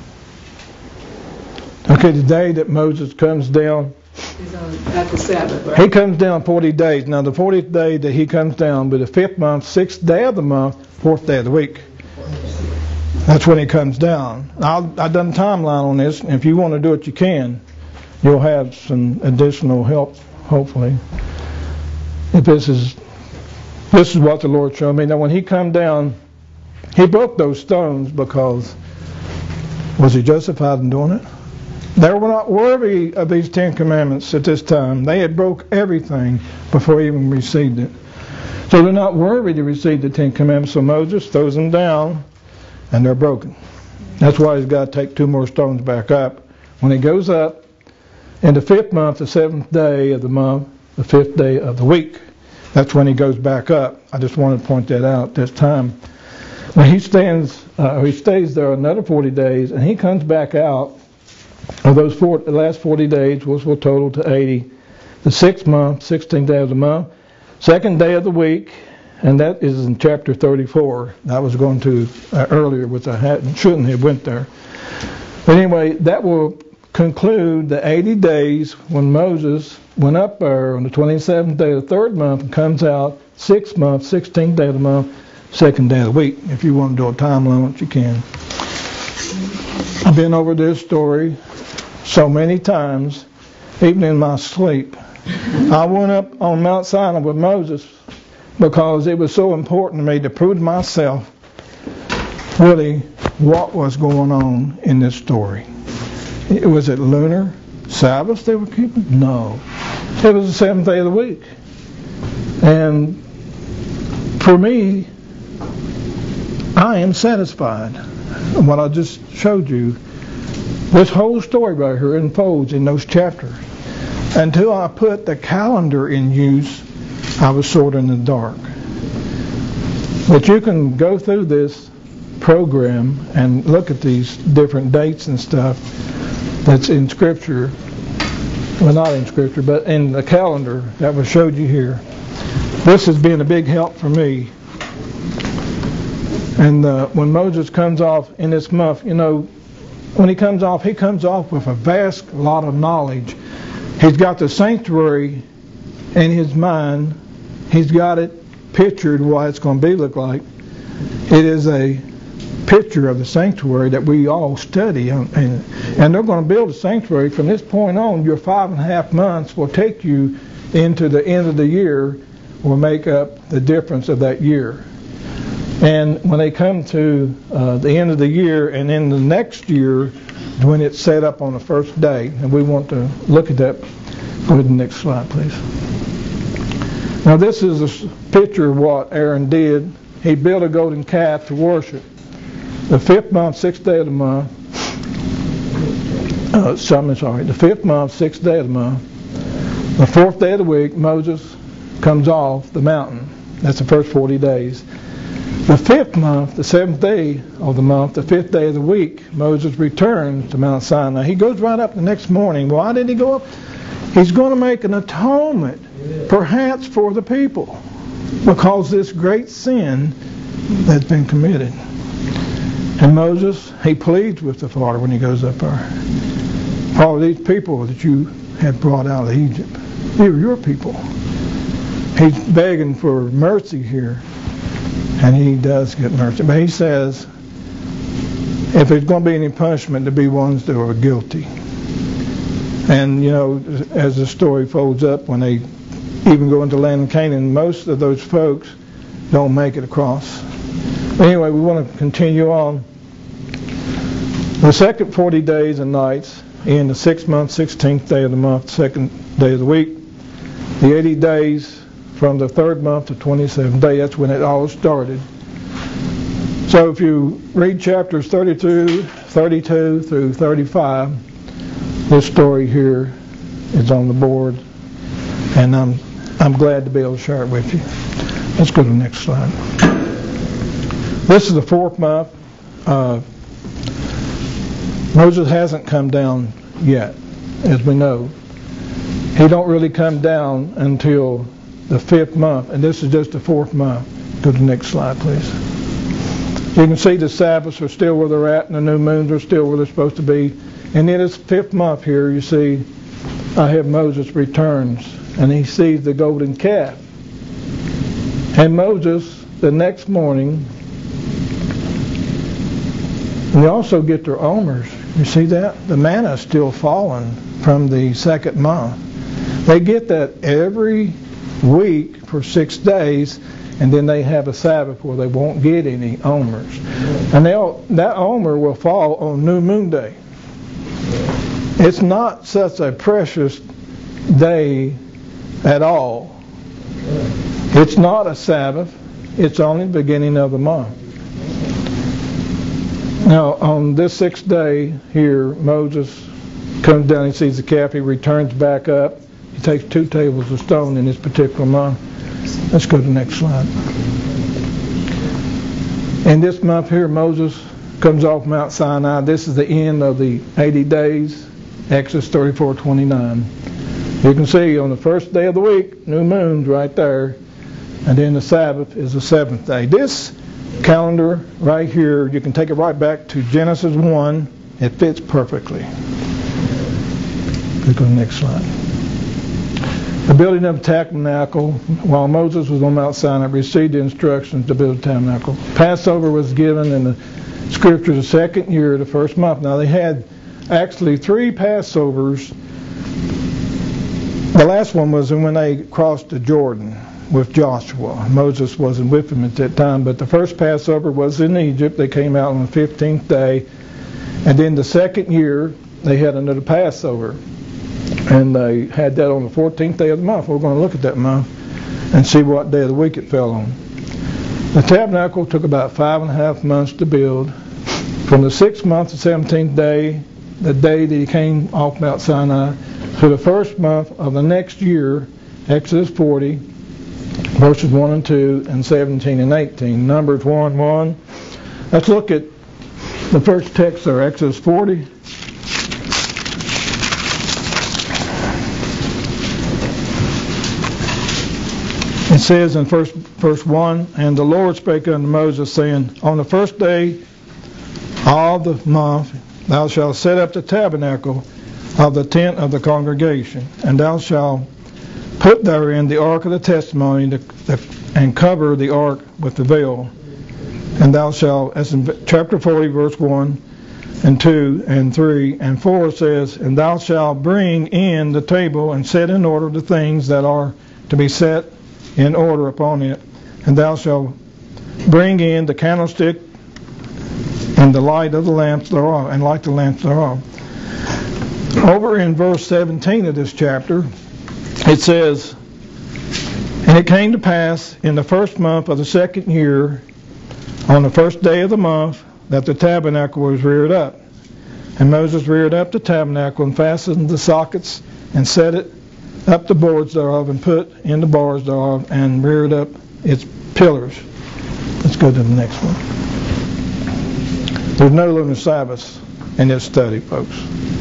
Okay, the day that Moses comes down. Is on at the Sabbath, right? He comes down forty days. Now the fortieth day that he comes down, but the fifth month, sixth day of the month, fourth day of the week. That's when he comes down. I'll, I've done a timeline on this, and if you want to do it, you can. You'll have some additional help, hopefully. If this is this is what the Lord showed me. Now, when he come down, he broke those stones because was he justified in doing it? They were not worthy of these Ten Commandments at this time. They had broke everything before he even received it. So they're not worthy to receive the Ten Commandments. So Moses throws them down, and they're broken. That's why he's got to take two more stones back up. When he goes up, in the fifth month, the seventh day of the month, the fifth day of the week, that's when he goes back up. I just wanted to point that out this time. Now he stands, uh, he stays there another forty days, and he comes back out. Of those four, the last forty days, which will total to eighty. The sixth month, sixteenth day of the month, second day of the week, and that is in chapter thirty-four. I was going to uh, earlier, which I hadn't, shouldn't have went there. But anyway, that will conclude the eighty days when Moses went up there on the twenty-seventh day of the third month and comes out sixth month, sixteenth day of the month, second day of the week. If you want to do a timeline, you can. I've been over this story so many times, even in my sleep. I went up on Mount Sinai with Moses because it was so important to me to prove to myself really what was going on in this story. It was it lunar Sabbath they were keeping? No. It was the seventh day of the week. And for me, I am satisfied. What I just showed you, this whole story right here unfolds in those chapters. Until I put the calendar in use, I was sort of in the dark. But you can go through this program and look at these different dates and stuff that's in Scripture. Well, not in Scripture, but in the calendar that was showed you here. This has been a big help for me. And uh, when Moses comes off in this month, you know, when he comes off, he comes off with a vast lot of knowledge. He's got the sanctuary in his mind. He's got it pictured what it's going to be look like. It is a picture of the sanctuary that we all study. And, and they're going to build a sanctuary. From this point on, your five and a half months will take you into the end of the year, will make up the difference of that year. And when they come to uh, the end of the year and in the next year, when it's set up on the first day, and we want to look at that. Go to the next slide, please. Now this is a picture of what Aaron did. He built a golden calf to worship. The fifth month, sixth day of the month, uh, so, I'm sorry, the fifth month, sixth day of the month, the fourth day of the week, Moses comes off the mountain. That's the first forty days. The fifth month, the seventh day of the month, the fifth day of the week, Moses returns to Mount Sinai. He goes right up the next morning. Why did he go up? He's going to make an atonement, perhaps for the people, because this great sin that's been committed. And Moses, he pleads with the Father when he goes up there. Father, these people that you had brought out of Egypt, they were your people. He's begging for mercy here. And he does get mercy. But he says, if there's going to be any punishment, to be ones that are guilty. And, you know, as the story folds up, when they even go into the land of Canaan, most of those folks don't make it across. But anyway, we want to continue on. The second forty days and nights, in the sixth month, sixteenth day of the month, second day of the week, the eighty days from the third month to twenty-seventh day, that's when it all started. So if you read chapters thirty-two, thirty-two through thirty-five, this story here is on the board, and I'm I'm glad to be able to share it with you. Let's go to the next slide. This is the fourth month. Uh, Moses hasn't come down yet, as we know. He don't really come down until the fifth month, and this is just the fourth month. Go to the next slide, please. You can see the Sabbaths are still where they're at, and the new moons are still where they're supposed to be. And in this fifth month here, you see, I have Moses returns, and he sees the golden calf. And Moses, the next morning, we also get their omers. You see that? The manna is still falling from the second month. They get that every week for six days, and then they have a Sabbath where they won't get any omers. And they'll, that omer will fall on New Moon Day. It's not such a precious day at all. It's not a Sabbath. It's only the beginning of the month. Now, on this sixth day here, Moses comes down, he sees the calf, he returns back up. He takes two tables of stone in this particular month. Let's go to the next slide. In this month here, Moses comes off Mount Sinai. This is the end of the eighty days, Exodus thirty-four twenty-nine. You can see on the first day of the week, new moon's right there, and then the Sabbath is the seventh day. This calendar right here, you can take it right back to Genesis one. It fits perfectly. Let's go to the next slide. The building of the tabernacle, while Moses was on Mount Sinai, received the instructions to build a tabernacle. Passover was given in the Scripture the second year, the first month. Now they had actually three Passovers The last one was when they crossed the Jordan with Joshua. Moses wasn't with them at that time, but the first Passover was in Egypt. They came out on the fifteenth day. And then the second year, they had another Passover. And they had that on the fourteenth day of the month. We're going to look at that month and see what day of the week it fell on. The tabernacle took about five and a half months to build. From the sixth month, the seventeenth day, the day that he came off Mount Sinai, to the first month of the next year, Exodus forty, verses one and two, and seventeen and eighteen. Numbers one, one. Let's look at the first text there, Exodus forty. It says in first, verse one, And the Lord spake unto Moses, saying, On the first day of the month thou shalt set up the tabernacle of the tent of the congregation, and thou shalt put therein the ark of the testimony, the, the, and cover the ark with the veil. And thou shalt, as in chapter forty, verse one, and two, and three, and four says, And thou shalt bring in the table, and set in order the things that are to be set in order upon it. And thou shalt bring in the candlestick, and the light of the lamps thereof, and light the lamps thereof. Over in verse seventeen of this chapter, it says, And it came to pass in the first month of the second year, on the first day of the month, that the tabernacle was reared up. And Moses reared up the tabernacle, and fastened the sockets, and set it up the boards thereof, and put in the bars thereof, and reared up its pillars. Let's go to the next one. There's no lunar Sabbath in this study, folks.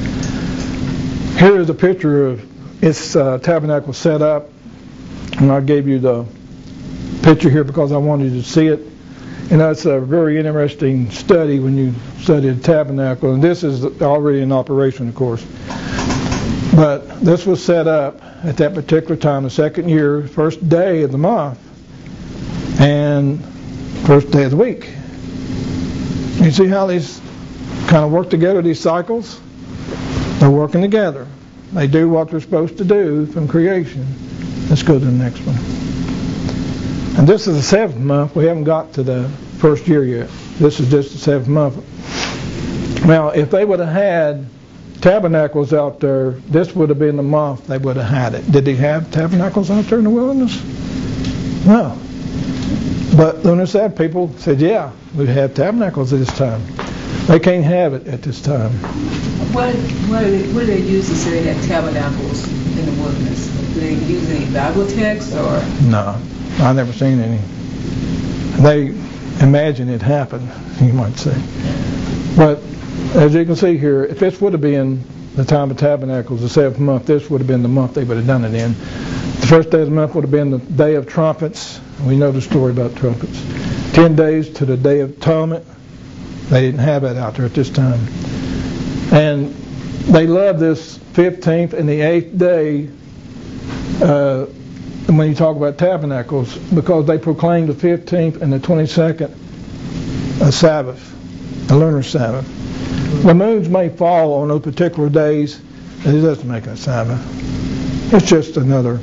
Here is a picture of its uh, tabernacle set up, and I gave you the picture here because I wanted you to see it. And that's a very interesting study when you study the tabernacle, and this is already in operation, of course. But this was set up at that particular time, the second year, first day of the month, and first day of the week. You see how these kind of work together, these cycles? They're working together. They do what they're supposed to do from creation. Let's go to the next one. And this is the seventh month. We haven't got to the first year yet. This is just the seventh month. Now, if they would have had tabernacles out there, this would have been the month they would have had it. Did they have tabernacles out there in the wilderness? No. But lunar Sabbath people said, yeah, we have tabernacles at this time. They can't have it at this time. What, what, do they, what do they use to say they had tabernacles in the wilderness? Do they use any Bible texts or? No, I've never seen any. They imagine it happened, you might say. But as you can see here, if this would have been the time of tabernacles, the seventh month, this would have been the month they would have done it in. The first day of the month would have been the day of trumpets. We know the story about trumpets. Ten days to the day of atonement. They didn't have that out there at this time. And they loved this fifteenth and the eighth day uh, when you talk about tabernacles, because they proclaimed the fifteenth and the twenty-second a Sabbath, a lunar Sabbath. The moons may fall on those particular days, and it doesn't make it a Sabbath. It's just another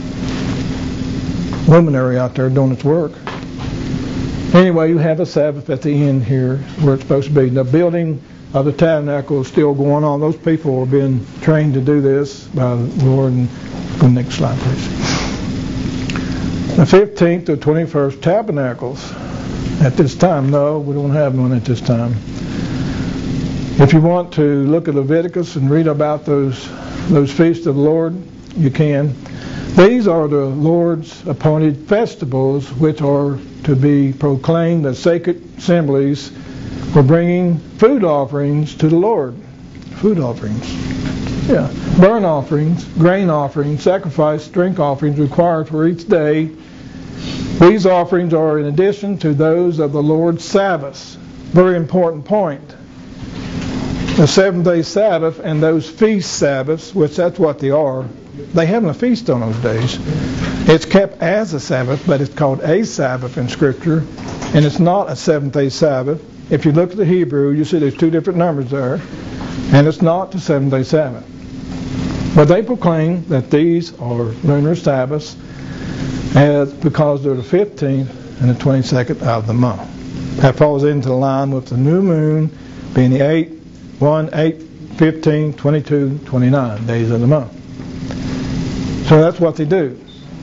luminary out there doing its work. Anyway, you have a Sabbath at the end here where it's supposed to be. The building of the tabernacle is still going on. Those people have been trained to do this by the Lord. And go to the next slide, please. The fifteenth to twenty-first tabernacles at this time. No, we don't have one at this time. If you want to look at Leviticus and read about those those feasts of the Lord, you can. These are the Lord's appointed festivals, which are to be proclaimed as sacred assemblies for bringing food offerings to the Lord. Food offerings. Yeah. Burnt offerings, grain offerings, sacrifice, drink offerings required for each day. These offerings are in addition to those of the Lord's Sabbaths. Very important point. The seventh-day Sabbath and those feast Sabbaths, which that's what they are, they have a feast on those days. It's kept as a Sabbath, but it's called a Sabbath in Scripture, and it's not a seventh-day Sabbath. If you look at the Hebrew, you see there's two different numbers there, and it's not the seventh-day Sabbath. But they proclaim that these are lunar Sabbaths as, because they're the fifteenth and the twenty-second of the month. That falls into line with the new moon being the eight, one, eight, fifteen, twenty-two, twenty-nine days of the month. So that's what they do.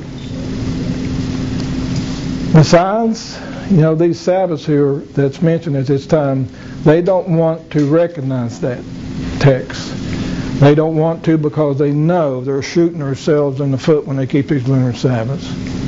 Besides, you know, these Sabbaths here that's mentioned at this time, they don't want to recognize that text. They don't want to because they know they're shooting themselves in the foot when they keep these lunar Sabbaths.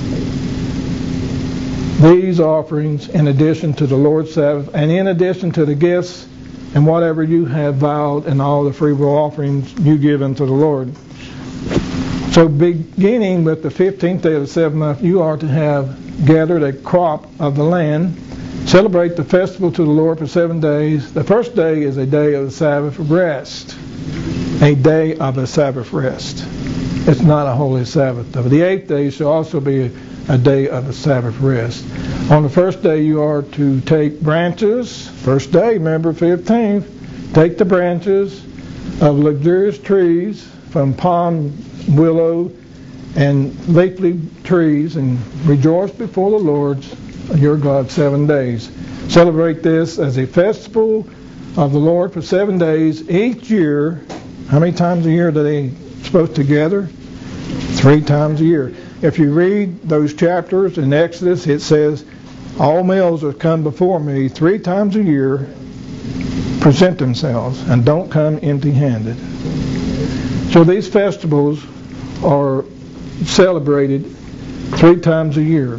These offerings, in addition to the Lord's Sabbath, and in addition to the gifts and whatever you have vowed and all the free will offerings you give unto the Lord. So beginning with the fifteenth day of the seventh month, you are to have gathered a crop of the land, celebrate the festival to the Lord for seven days. The first day is a day of the Sabbath rest. A day of a Sabbath rest. It's not a holy Sabbath, though. The eighth day shall also be a day of a Sabbath rest. On the first day you are to take branches. First day, remember, fifteenth. Take the branches of luxurious trees from palm, willow, and leafy trees and rejoice before the Lord your God seven days. Celebrate this as a festival of the Lord for seven days each year. How many times a year are they supposed to gather? Three times a year. If you read those chapters in Exodus, it says, all males that come before me three times a year present themselves and don't come empty-handed. So these festivals are celebrated three times a year.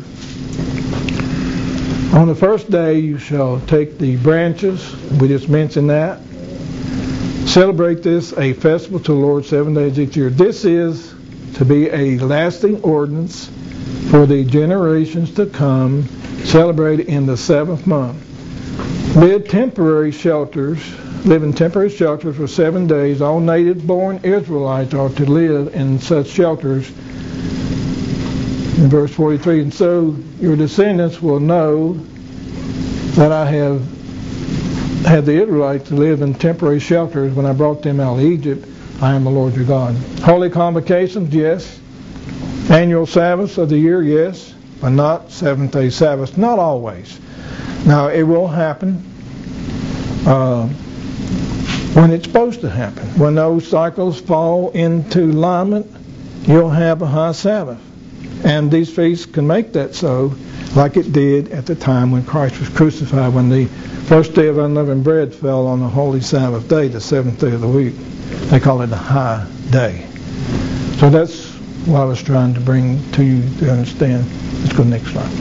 On the first day you shall take the branches, we just mentioned that. Celebrate this, a festival to the Lord seven days each year. This is to be a lasting ordinance for the generations to come, celebrated in the seventh month. Live temporary shelters, live in temporary shelters for seven days. All native-born Israelites are to live in such shelters. In verse forty-three, and so your descendants will know that I have had the Israelites to live in temporary shelters when I brought them out of Egypt. I am the Lord your God. Holy convocations, yes. Annual Sabbaths of the year, yes. But not seventh-day Sabbaths, not always. Now, it will happen uh, when it's supposed to happen. When those cycles fall into alignment, you'll have a high Sabbath. And these feasts can make that so, like it did at the time when Christ was crucified, when the first day of unleavened bread fell on the holy Sabbath day, the seventh day of the week. They call it a high day. So that's what I was trying to bring to you to understand. Let's go to the next slide.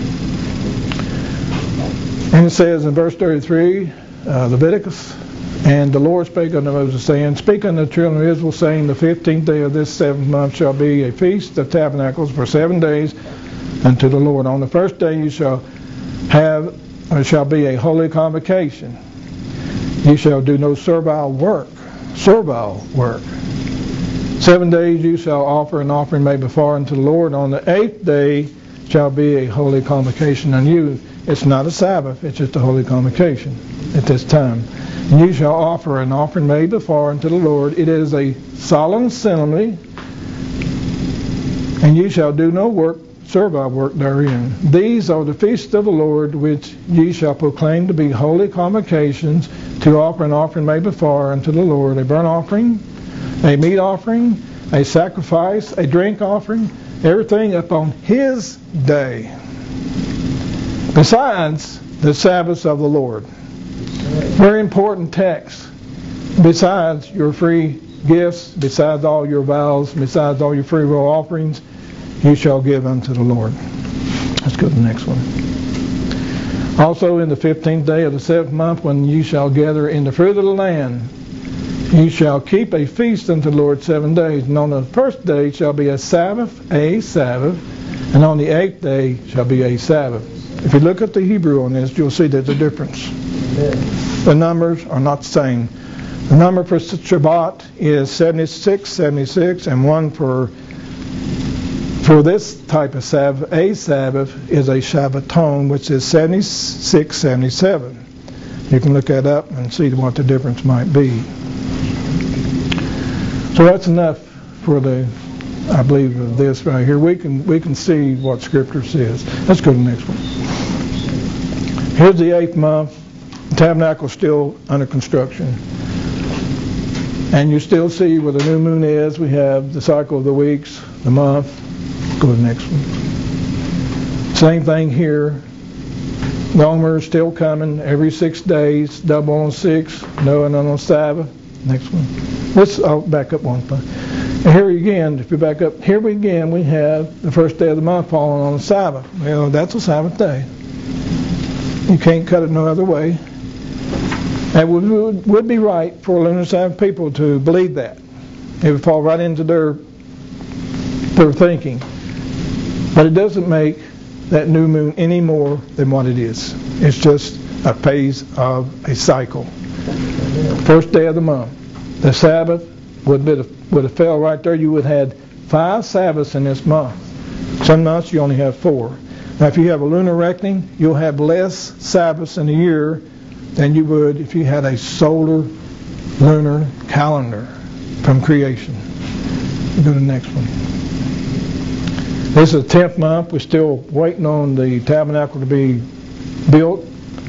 And it says in verse thirty-three, uh, Leviticus, and the Lord spake unto Moses, saying, Speak unto the children of Israel, saying, The fifteenth day of this seventh month shall be a feast of tabernacles for seven days unto the Lord. On the first day you shall have, or shall be a holy convocation. You shall do no servile work. Servile work. Seven days you shall offer an offering made before unto the Lord. On the eighth day shall be a holy convocation unto you. It's not a Sabbath, it's just a holy convocation at this time. And you shall offer an offering made before unto the Lord. It is a solemn assembly, and you shall do no work, servile work therein. These are the feasts of the Lord, which ye shall proclaim to be holy convocations, to offer an offering made before unto the Lord, a burnt offering, a meat offering, a sacrifice, a drink offering, everything upon His day, besides the Sabbaths of the Lord. Very important text. Besides your free gifts, besides all your vows, besides all your free will offerings, you shall give unto the Lord. Let's go to the next one. Also in the fifteenth day of the seventh month, when you shall gather in the fruit of the land, you shall keep a feast unto the Lord seven days. And on the first day shall be a Sabbath, a Sabbath, and on the eighth day shall be a Sabbath. If you look at the Hebrew on this, you'll see there's a difference. The numbers are not the same. The number for Shabbat is seventy-six, seventy-six, and one for for this type of Sabbath, a Sabbath, is a Shabbaton, which is seventy-six, seventy-seven. You can look that up and see what the difference might be. So that's enough for the, I believe, of this right here. We can we can see what Scripture says. Let's go to the next one. Here's the eighth month. The tabernacle is still under construction. And you still see where the new moon is. We have the cycle of the weeks, the month. Go to the next one. Same thing here. The Omer is still coming every six days, double on six, no and on Sabbath. Next one. Let's I'll back up one thing. And here again, if you back up, here we again we have the first day of the month falling on the Sabbath. Well, that's a Sabbath day. You can't cut it no other way. It would, would, would be right for lunar Sabbath people to believe that. It would fall right into their their thinking. But it doesn't make that new moon any more than what it is. It's just a phase of a cycle. First day of the month. The Sabbath would, be, would have fell right there. You would have had five Sabbaths in this month. Some months you only have four. Now if you have a lunar reckoning, you'll have less Sabbaths in a year than you would if you had a solar lunar calendar from creation. We'll go to the next one. This is the tenth month. We're still waiting on the tabernacle to be built.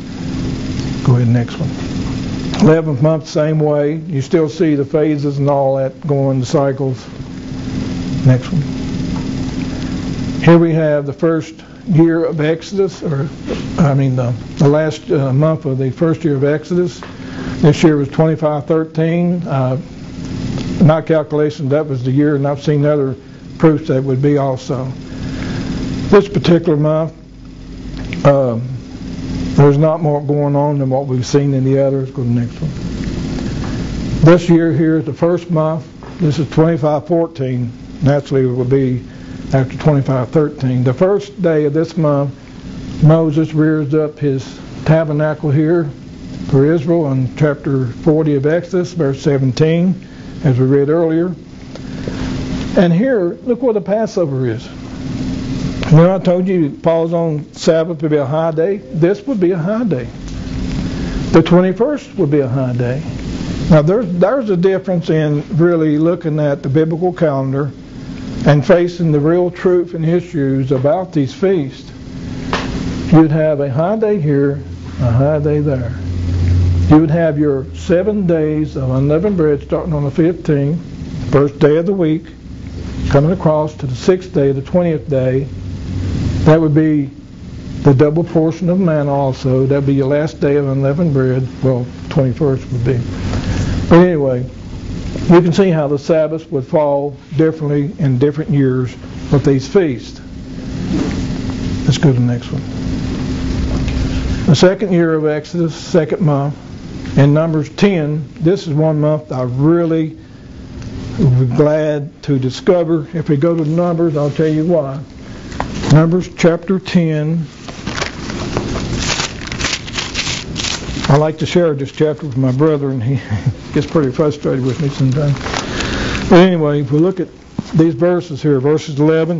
Go ahead, next one. eleventh month, same way. You still see the phases and all that going, the cycles. Next one. Here we have the first year of Exodus, or I mean the, the last uh, month of the first year of Exodus. This year was twenty-five thirteen. Uh, my calculation, that was the year, and I've seen other proofs that would be also. This particular month, um, there's not more going on than what we've seen in the others. Go to the next one. This year here is the first month. This is twenty-five fourteen. Naturally, it will be after twenty-five thirteen. The first day of this month, Moses rears up his tabernacle here for Israel in chapter forty of Exodus, verse seventeen, as we read earlier. And here, look where the Passover is. You know, I told you Paul's on Sabbath would be a high day. This would be a high day. The twenty-first would be a high day. Now, there's there's a difference in really looking at the biblical calendar and facing the real truth and issues about these feasts. You'd have a high day here, a high day there. You would have your seven days of unleavened bread starting on the fifteenth, first day of the week, coming across to the sixth day, the twentieth day. That would be the double portion of manna also. That would be your last day of unleavened bread. Well, twenty-first would be. But anyway, you can see how the Sabbaths would fall differently in different years with these feasts. Let's go to the next one. The second year of Exodus, second month, in Numbers ten, this is one month I really would be glad to discover. If we go to Numbers, I'll tell you why. Numbers chapter ten. I like to share this chapter with my brother, and he gets pretty frustrated with me sometimes. But anyway, if we look at these verses here, verses eleven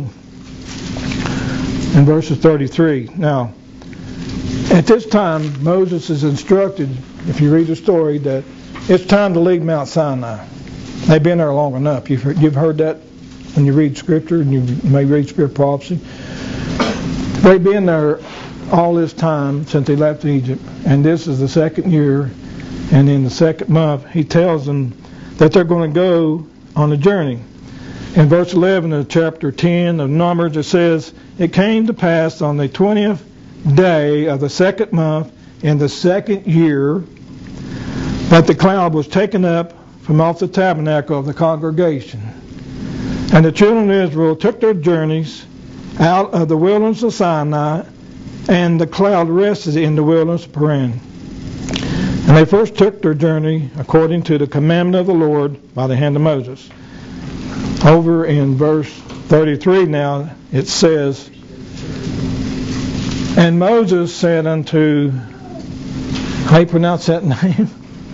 and verses thirty-three. Now, at this time, Moses is instructed, if you read the story, that it's time to leave Mount Sinai. They've been there long enough. You've heard, you've heard that when you read Scripture, and you may read Scripture prophecy. They've been there all this time since they left Egypt, and this is the second year, and in the second month, he tells them that they're going to go on a journey. In verse eleven of chapter ten of Numbers, it says, "It came to pass on the twentieth day of the second month in the second year that the cloud was taken up from off the tabernacle of the congregation. And the children of Israel took their journeys out of the wilderness of Sinai, and the cloud rested in the wilderness of Paran. And they first took their journey according to the commandment of the Lord by the hand of Moses." Over in verse thirty-three now, it says, "And Moses said unto," how do you pronounce that name?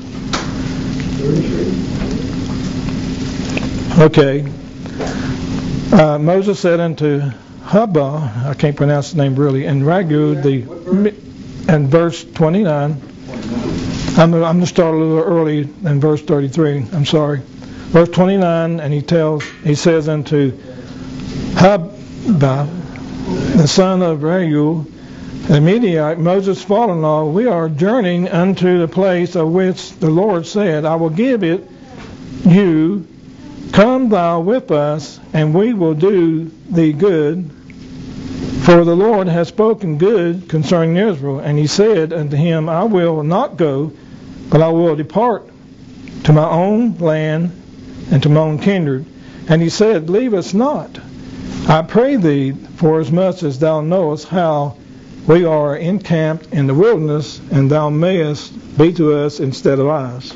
Okay. Uh, Moses said unto Hubba, I can't pronounce the name really, and Ragu, the, and verse twenty-nine. I'm, I'm going to start a little early in verse thirty-three. I'm sorry. verse twenty-nine, and he tells, he says unto Habba, the son of Reuel, the Midianite, Moses' father-in-law, we are journeying unto the place of which the Lord said, I will give it you. Come thou with us, and we will do thee good. For the Lord has spoken good concerning Israel. And he said unto him, I will not go, but I will depart to my own land and to my own kindred. And he said, leave us not, I pray thee, for as much as thou knowest how we are encamped in the wilderness, and thou mayest be to us instead of us.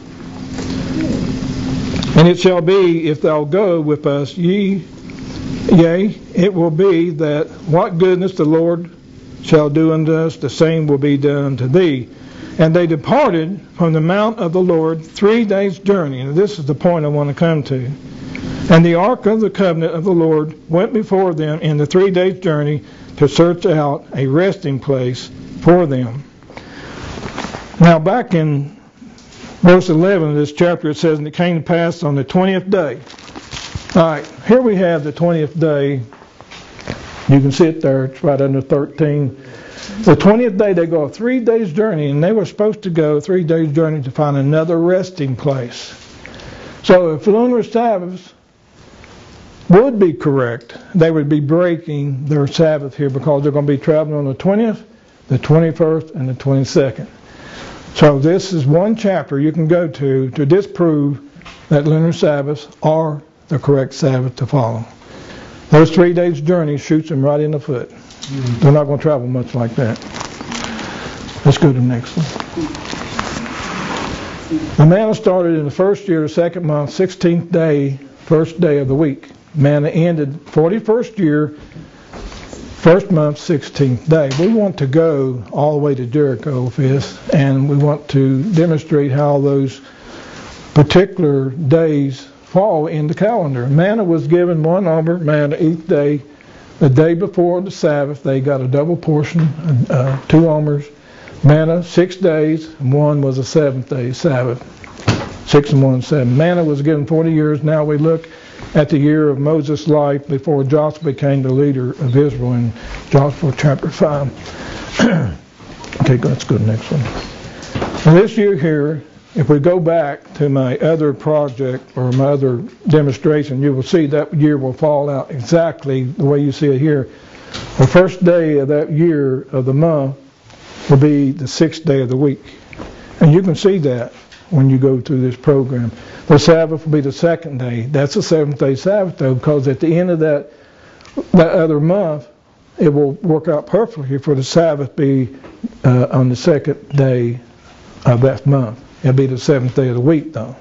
And it shall be, if thou go with us, ye, yea, it will be that what goodness the Lord shall do unto us, the same will be done unto thee. And they departed from the mount of the Lord three days' journey. And this is the point I want to come to. And the ark of the covenant of the Lord went before them in the three days' journey to search out a resting place for them. Now back in verse eleven of this chapter, it says, and it came to pass on the twentieth day. All right, here we have the twentieth day. You can see it there. It's right under thirteen. The twentieth day, they go a three days journey, and they were supposed to go a three days journey to find another resting place. So if lunar Sabbath would be correct, they would be breaking their Sabbath here, because they're going to be traveling on the twentieth, the twenty-first, and the twenty-second. So this is one chapter you can go to to disprove that lunar Sabbaths are the correct Sabbath to follow. Those three days journey shoots them right in the foot. Mm-hmm. They're not going to travel much like that. Let's go to the next one. The manna started in the first year, the second month, sixteenth day, first day of the week. Manna ended forty-first year, first month, sixteenth day. We want to go all the way to Jericho with this, and we want to demonstrate how those particular days fall in the calendar. Manna was given one omer manna each day. The day before the Sabbath, they got a double portion, uh, two omers. Manna, six days, and one was a seventh day Sabbath. Six and one, seven. Manna was given forty years. Now we look at the year of Moses' life before Joshua became the leader of Israel in Joshua chapter five. Okay, let's go to the next one. Now this year here, if we go back to my other project or my other demonstration, you will see that year will fall out exactly the way you see it here. The first day of that year of the month will be the sixth day of the week. And you can see that when you go through this program. The Sabbath will be the second day. That's the seventh day Sabbath, though, because at the end of that that other month, it will work out perfectly for the Sabbath be uh, on the second day of that month. It'll be the seventh day of the week, though.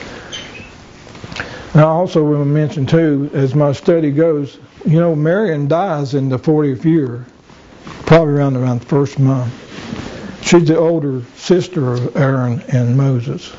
Now, I also want to mention, too, as my study goes, you know, Marion dies in the fortieth year, probably around around the first month. She's the older sister of Aaron and Moses.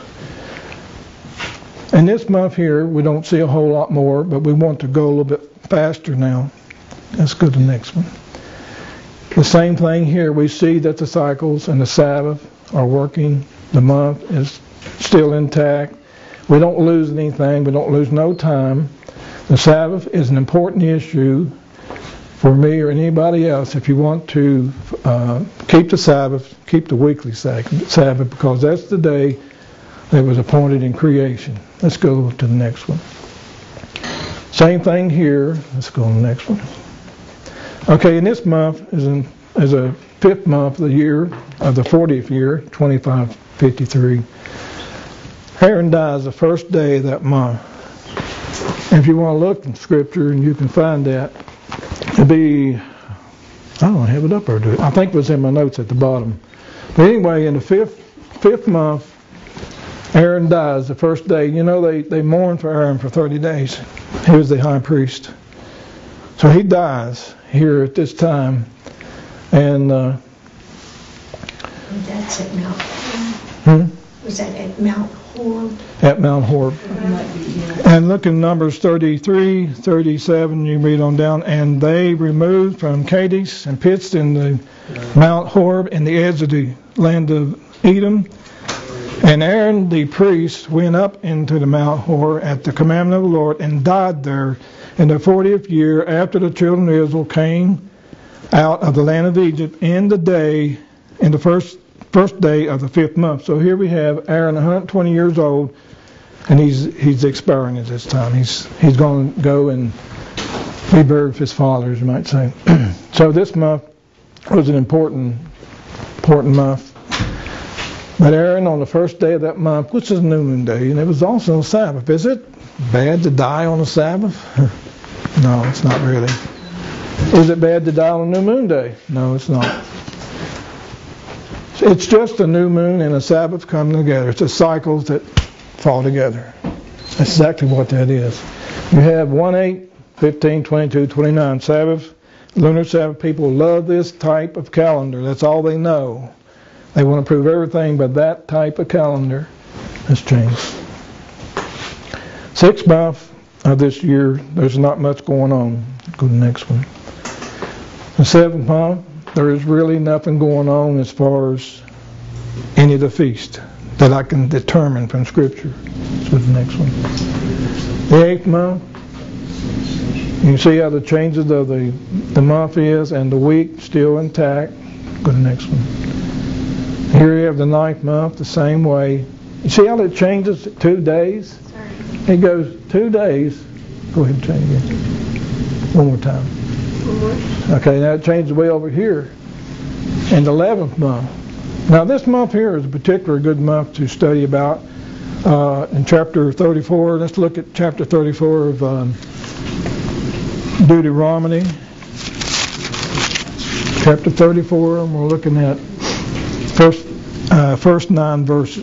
And this month here, we don't see a whole lot more, but we want to go a little bit faster now. Let's go to the next one. The same thing here. We see that the cycles and the Sabbath are working. The month is still intact. We don't lose anything. We don't lose no time. The Sabbath is an important issue for me or anybody else if you want to uh, keep the Sabbath, keep the weekly Sabbath, because that's the day that was appointed in creation. Let's go to the next one. Same thing here. Let's go to the next one. Okay, and this month is, in, is a fifth month of the year, of the fortieth year, twenty-five fifty-three. Aaron dies the first day of that month. And if you want to look in Scripture, and you can find that, it'll be, I don't have it up there, do it? I think it was in my notes at the bottom. But anyway, in the fifth fifth month, Aaron dies the first day. You know, they, they mourn for Aaron for thirty days. He was the high priest. So he dies here at this time. And uh, that's at Mount Horeb. Hmm? Was that at Mount Horeb? At Mount Horeb. And look in Numbers thirty-three, thirty-seven, you read on down. And they removed from Kadesh and pitched in the Mount Horeb in the edge of the land of Edom. And Aaron the priest went up into the Mount Hor at the commandment of the Lord and died there in the fortieth year after the children of Israel came out of the land of Egypt in the day, in the first first day of the fifth month. So here we have Aaron, one hundred twenty years old, and he's he's expiring at this time. He's he's going to go and be buried with his father, as you might say. So this month was an important important month. But Aaron, on the first day of that month, which is a new moon day, and it was also a Sabbath. Is it bad to die on a Sabbath? No, it's not really. Is it bad to die on a new moon day? No, it's not. It's just a new moon and a Sabbath coming together. It's the cycles that fall together. That's exactly what that is. You have one, eight, fifteen, twenty-two, twenty-nine Sabbath, lunar Sabbath. People love this type of calendar. That's all they know. They want to prove everything but that type of calendar has changed. Sixth month of this year, there's not much going on. Go to the next one. The seventh month, there is really nothing going on as far as any of the feast that I can determine from Scripture. Let's go to the next one. The eighth month, you can see how the changes of the, the month is, and the week still intact. Go to the next one. Here you have the ninth month, the same way. You see how it changes to two days? Sorry. It goes two days. Go ahead and change it. One more time. One more. Okay, now it changes way over here. And the eleventh month. Now this month here is a particular good month to study about. Uh, in chapter thirty-four, let's look at chapter thirty-four of um, Deuteronomy. Chapter thirty-four, and we're looking at First, uh, first nine verses.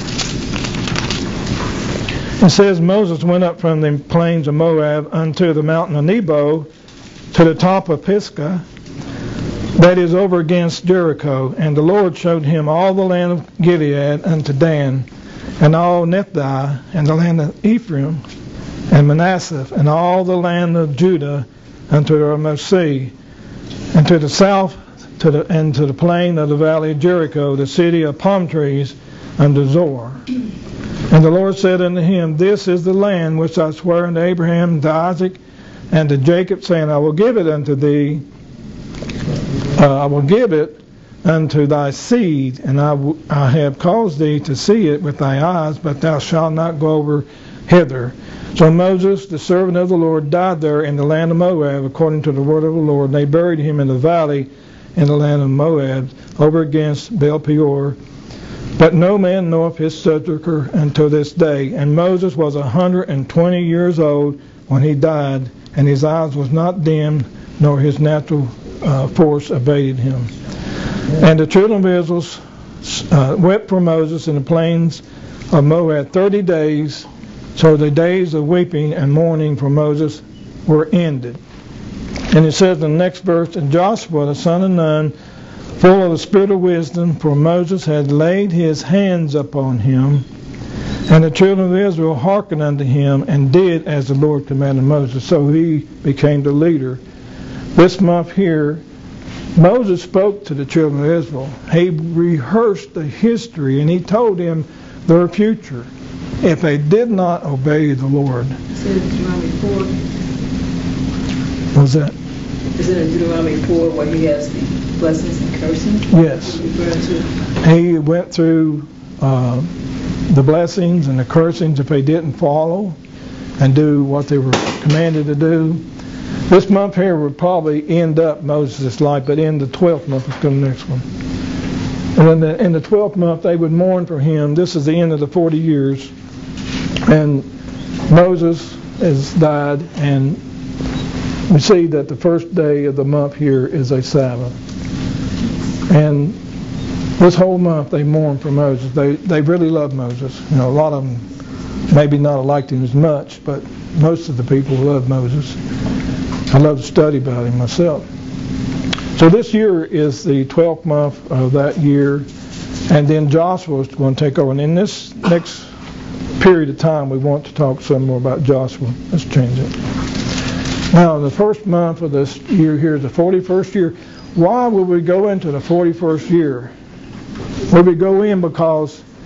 It says, Moses went up from the plains of Moab unto the mountain of Nebo, to the top of Pisgah, that is over against Jericho. And the Lord showed him all the land of Gilead unto Dan, and all Naphtali, and the land of Ephraim, and Manasseh, and all the land of Judah unto the uttermost sea, and to the south, To the, and to the plain of the valley of Jericho, the city of palm trees, unto Zoar. And the Lord said unto him, This is the land which I swear unto Abraham, and to Isaac, and to Jacob, saying, I will give it unto thee, uh, I will give it unto thy seed, and I, w- I have caused thee to see it with thy eyes, but thou shalt not go over hither. So Moses, the servant of the Lord, died there in the land of Moab, according to the word of the Lord, and they buried him in the valley in the land of Moab, over against Baal Peor. But no man knoweth his sepulchre until this day. And Moses was a hundred and twenty years old when he died, and his eyes was not dimmed, nor his natural uh, force abated him. And the children of Israel uh, wept for Moses in the plains of Moab thirty days. So the days of weeping and mourning for Moses were ended. And it says in the next verse, and Joshua the son of Nun, full of the spirit of wisdom, for Moses had laid his hands upon him, and the children of Israel hearkened unto him, and did as the Lord commanded Moses. So he became the leader. This month here, Moses spoke to the children of Israel. He rehearsed the history, and he told them their future if they did not obey the Lord. Is it in Deuteronomy four? What was that? Is it in Deuteronomy four where he has the blessings and cursings? Yes. To? He went through uh, the blessings and the cursings if they didn't follow and do what they were commanded to do. This month here would probably end up Moses' life, but in the twelfth month, let's go to the next one. And in the, in the twelfth month, they would mourn for him. This is the end of the forty years. And Moses has died, and we see that the first day of the month here is a Sabbath. And this whole month they mourn for Moses. They they really love Moses. You know, a lot of them maybe not liked him as much, but most of the people love Moses. I love to study about him myself. So this year is the twelfth month of that year, and then Joshua is going to take over. And in this next period of time, we want to talk some more about Joshua. Let's change it. Now, the first month of this year here is the forty-first year. Why would we go into the forty-first year? Well, we go in because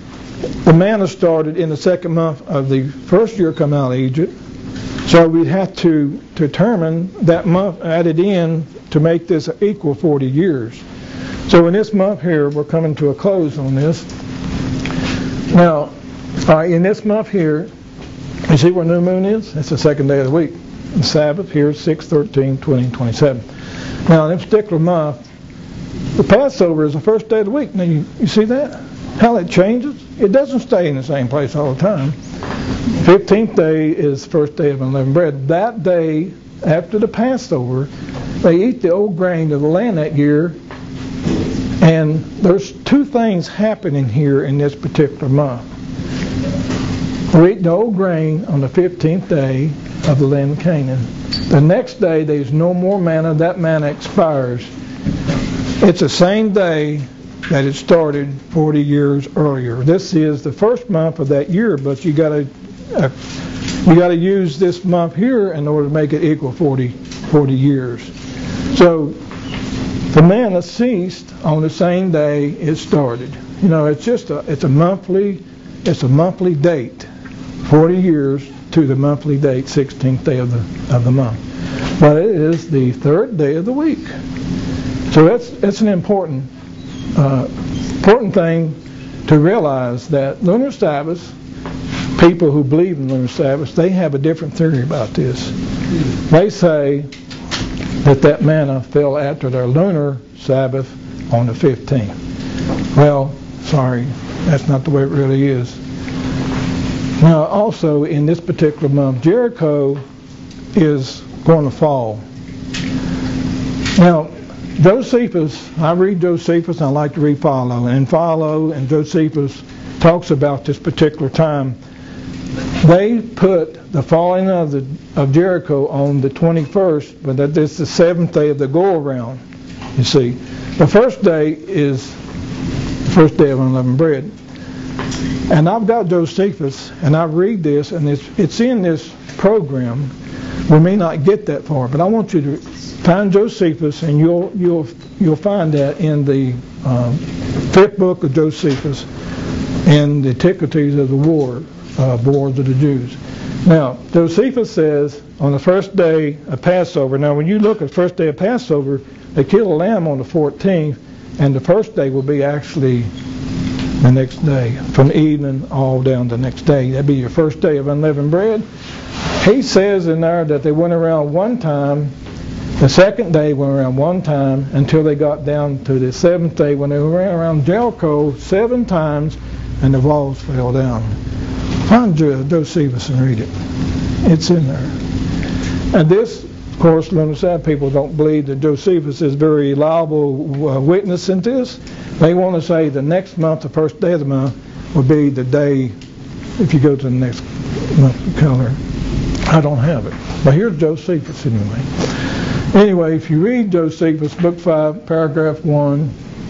the manna started in the second month of the first year come out of Egypt. So we'd have to determine that month added in to make this equal forty years. So in this month here, we're coming to a close on this. Now, uh, in this month here, you see where new moon is? It's the second day of the week. The Sabbath here is six, thirteen, twenty, twenty-seven. Now, in this particular month, the Passover is the first day of the week. Now, you, you see that? How it changes? It doesn't stay in the same place all the time. fifteenth day is the first day of unleavened bread. That day, after the Passover, they eat the old grain of the land that year. And there's two things happening here in this particular month. We're eating the old grain on the fifteenth day of the land of Canaan. The next day, there's no more manna. That manna expires. It's the same day that it started forty years earlier. This is the first month of that year, but you got to uh, you got to use this month here in order to make it equal forty, forty years. So the manna ceased on the same day it started. You know, it's just a it's a monthly it's a monthly date, forty years to the monthly date, sixteenth day of the of the month. But it is the third day of the week. So that's that's an important uh, important thing to realize, that lunar Sabbath, people who believe in lunar Sabbath, they have a different theory about this. They say that that manna fell after their lunar Sabbath on the fifteenth. Well, sorry, that's not the way it really is. Now, also in this particular month, Jericho is going to fall. Now, Josephus, I read Josephus, and I like to read Philo, and Philo and Josephus talks about this particular time. They put the falling of the of Jericho on the twenty-first, but that is the seventh day of the go-around. You see, the first day is the first day of unleavened bread, and I've got Josephus, and I read this, and it's it's in this program. We may not get that far, but I want you to find Josephus, and you'll you'll you'll find that in the um, fifth book of Josephus, in the Antiquities of the War, uh, Wars of the Jews. Now, Josephus says on the first day of Passover. Now, when you look at the first day of Passover, they kill a lamb on the fourteenth, and the first day will be actually the next day, from evening all down to the next day. That'd be your first day of unleavened bread. He says in there that they went around one time. The second day went around one time until they got down to the seventh day, when they ran around Jericho seven times and the walls fell down. Find Josephus and read it. It's in there. And this, of course, lunar Sabbath people don't believe that Josephus is very reliable uh, witness in this. They want to say the next month, the first day of the month, will be the day, if you go to the next month color. I don't have it. But here's Josephus anyway. Anyway, if you read Josephus, book five, paragraph one,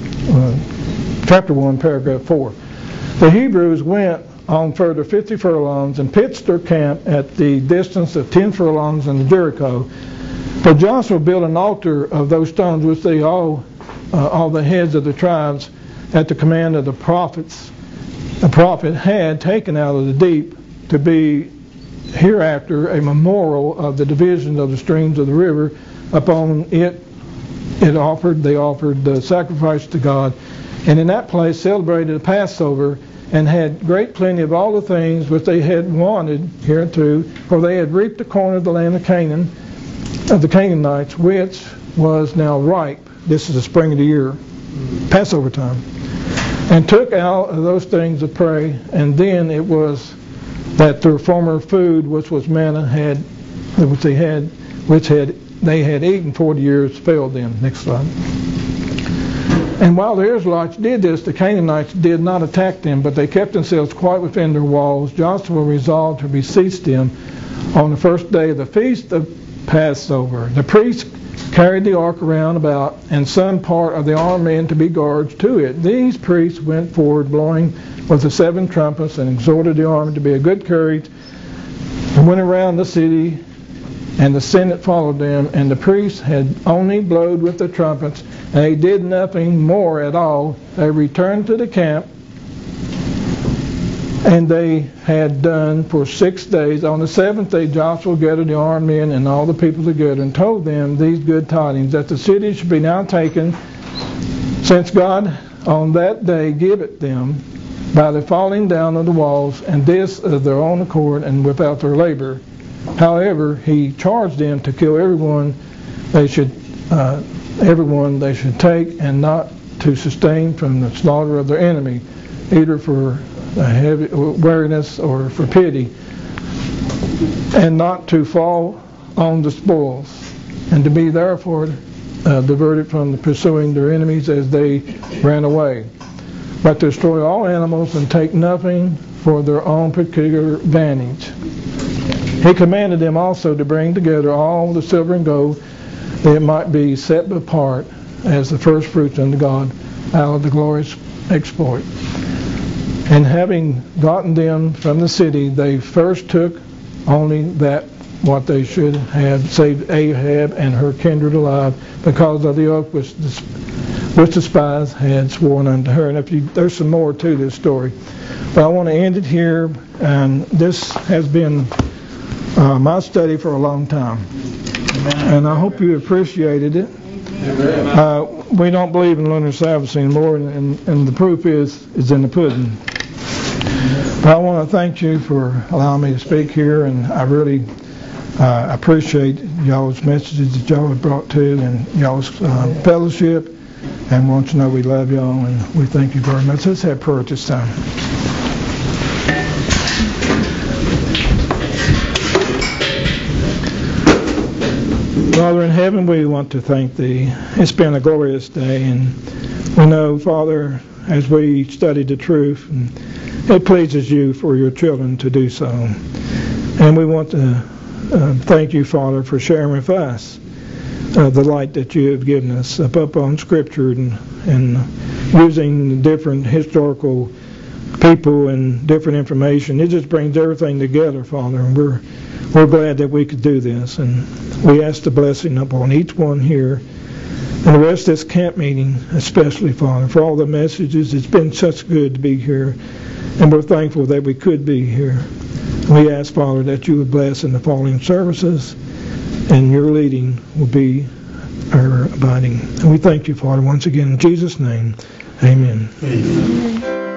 uh, chapter one, paragraph four, the Hebrews went on further fifty furlongs and pitched their camp at the distance of ten furlongs in Jericho. But Joshua built an altar of those stones which they all, uh, all the heads of the tribes, at the command of the prophets, the prophet had taken out of the deep, to be hereafter a memorial of the division of the streams of the river. Upon it, it offered, they offered the sacrifice to God, and in that place celebrated the Passover, and had great plenty of all the things which they had wanted hereunto, for they had reaped the corn of the land of Canaan, of the Canaanites, which was now ripe. This is the spring of the year, Passover time, and took out of those things of prey, and then it was that their former food, which was manna, had, which they had, which had they had eaten forty years, failed them. Next slide. And while the Israelites did this, the Canaanites did not attack them, but they kept themselves quite within their walls. Joshua resolved to besiege them on the first day of the feast of Passover. The priests carried the ark around about, and some part of the armed men to be guards to it. These priests went forward, blowing with the seven trumpets, and exhorted the army to be of good courage, and went around the city, and the Senate followed them, and the priests had only blowed with the trumpets, and they did nothing more at all. They returned to the camp, And they had done for six days. On the seventh day, Joshua gathered the armed men and all the people together and told them these good tidings, that the city should be now taken, since God on that day gave it them by the falling down of the walls, and this of their own accord and without their labor. However, he charged them to kill everyone they should, uh, everyone they should take, and not to sustain from the slaughter of their enemy, either for a heavy weariness or for pity, and not to fall on the spoils, and to be therefore uh, diverted from the pursuing their enemies as they ran away, but to destroy all animals and take nothing for their own particular advantage. He commanded them also to bring together all the silver and gold that it might be set apart as the first fruits unto God out of the glorious exploit. And having gotten them from the city, they first took only that what they should have, save Ahab and her kindred alive, because of the oath which the, which the spies had sworn unto her. And if you, there's some more to this story, but I want to end it here. And this has been uh, my study for a long time, and I hope you appreciated it. Uh, we don't believe in lunar sabbaths anymore, and, and, and the proof is is in the pudding. But I want to thank you for allowing me to speak here, and I really uh, appreciate y'all's messages that y'all have brought to, and y'all's uh, fellowship, and want to know we love y'all, and we thank you very much. Let's have prayer at this time. Father in heaven, we want to thank Thee. It's been a glorious day, and we know, Father, as we study the truth, and it pleases You for Your children to do so. And we want to uh, thank You, Father, for sharing with us uh, the light that You have given us up, up on Scripture, and, and using different historical people and different information. It just brings everything together, Father, and we're we're glad that we could do this. And we ask the blessing upon each one here, and the rest of this camp meeting, especially, Father, for all the messages. It's been such good to be here, and we're thankful that we could be here. We ask, Father, that You would bless in the following services, and Your leading will be our abiding. And we thank You, Father, once again in Jesus' name. Amen. Amen.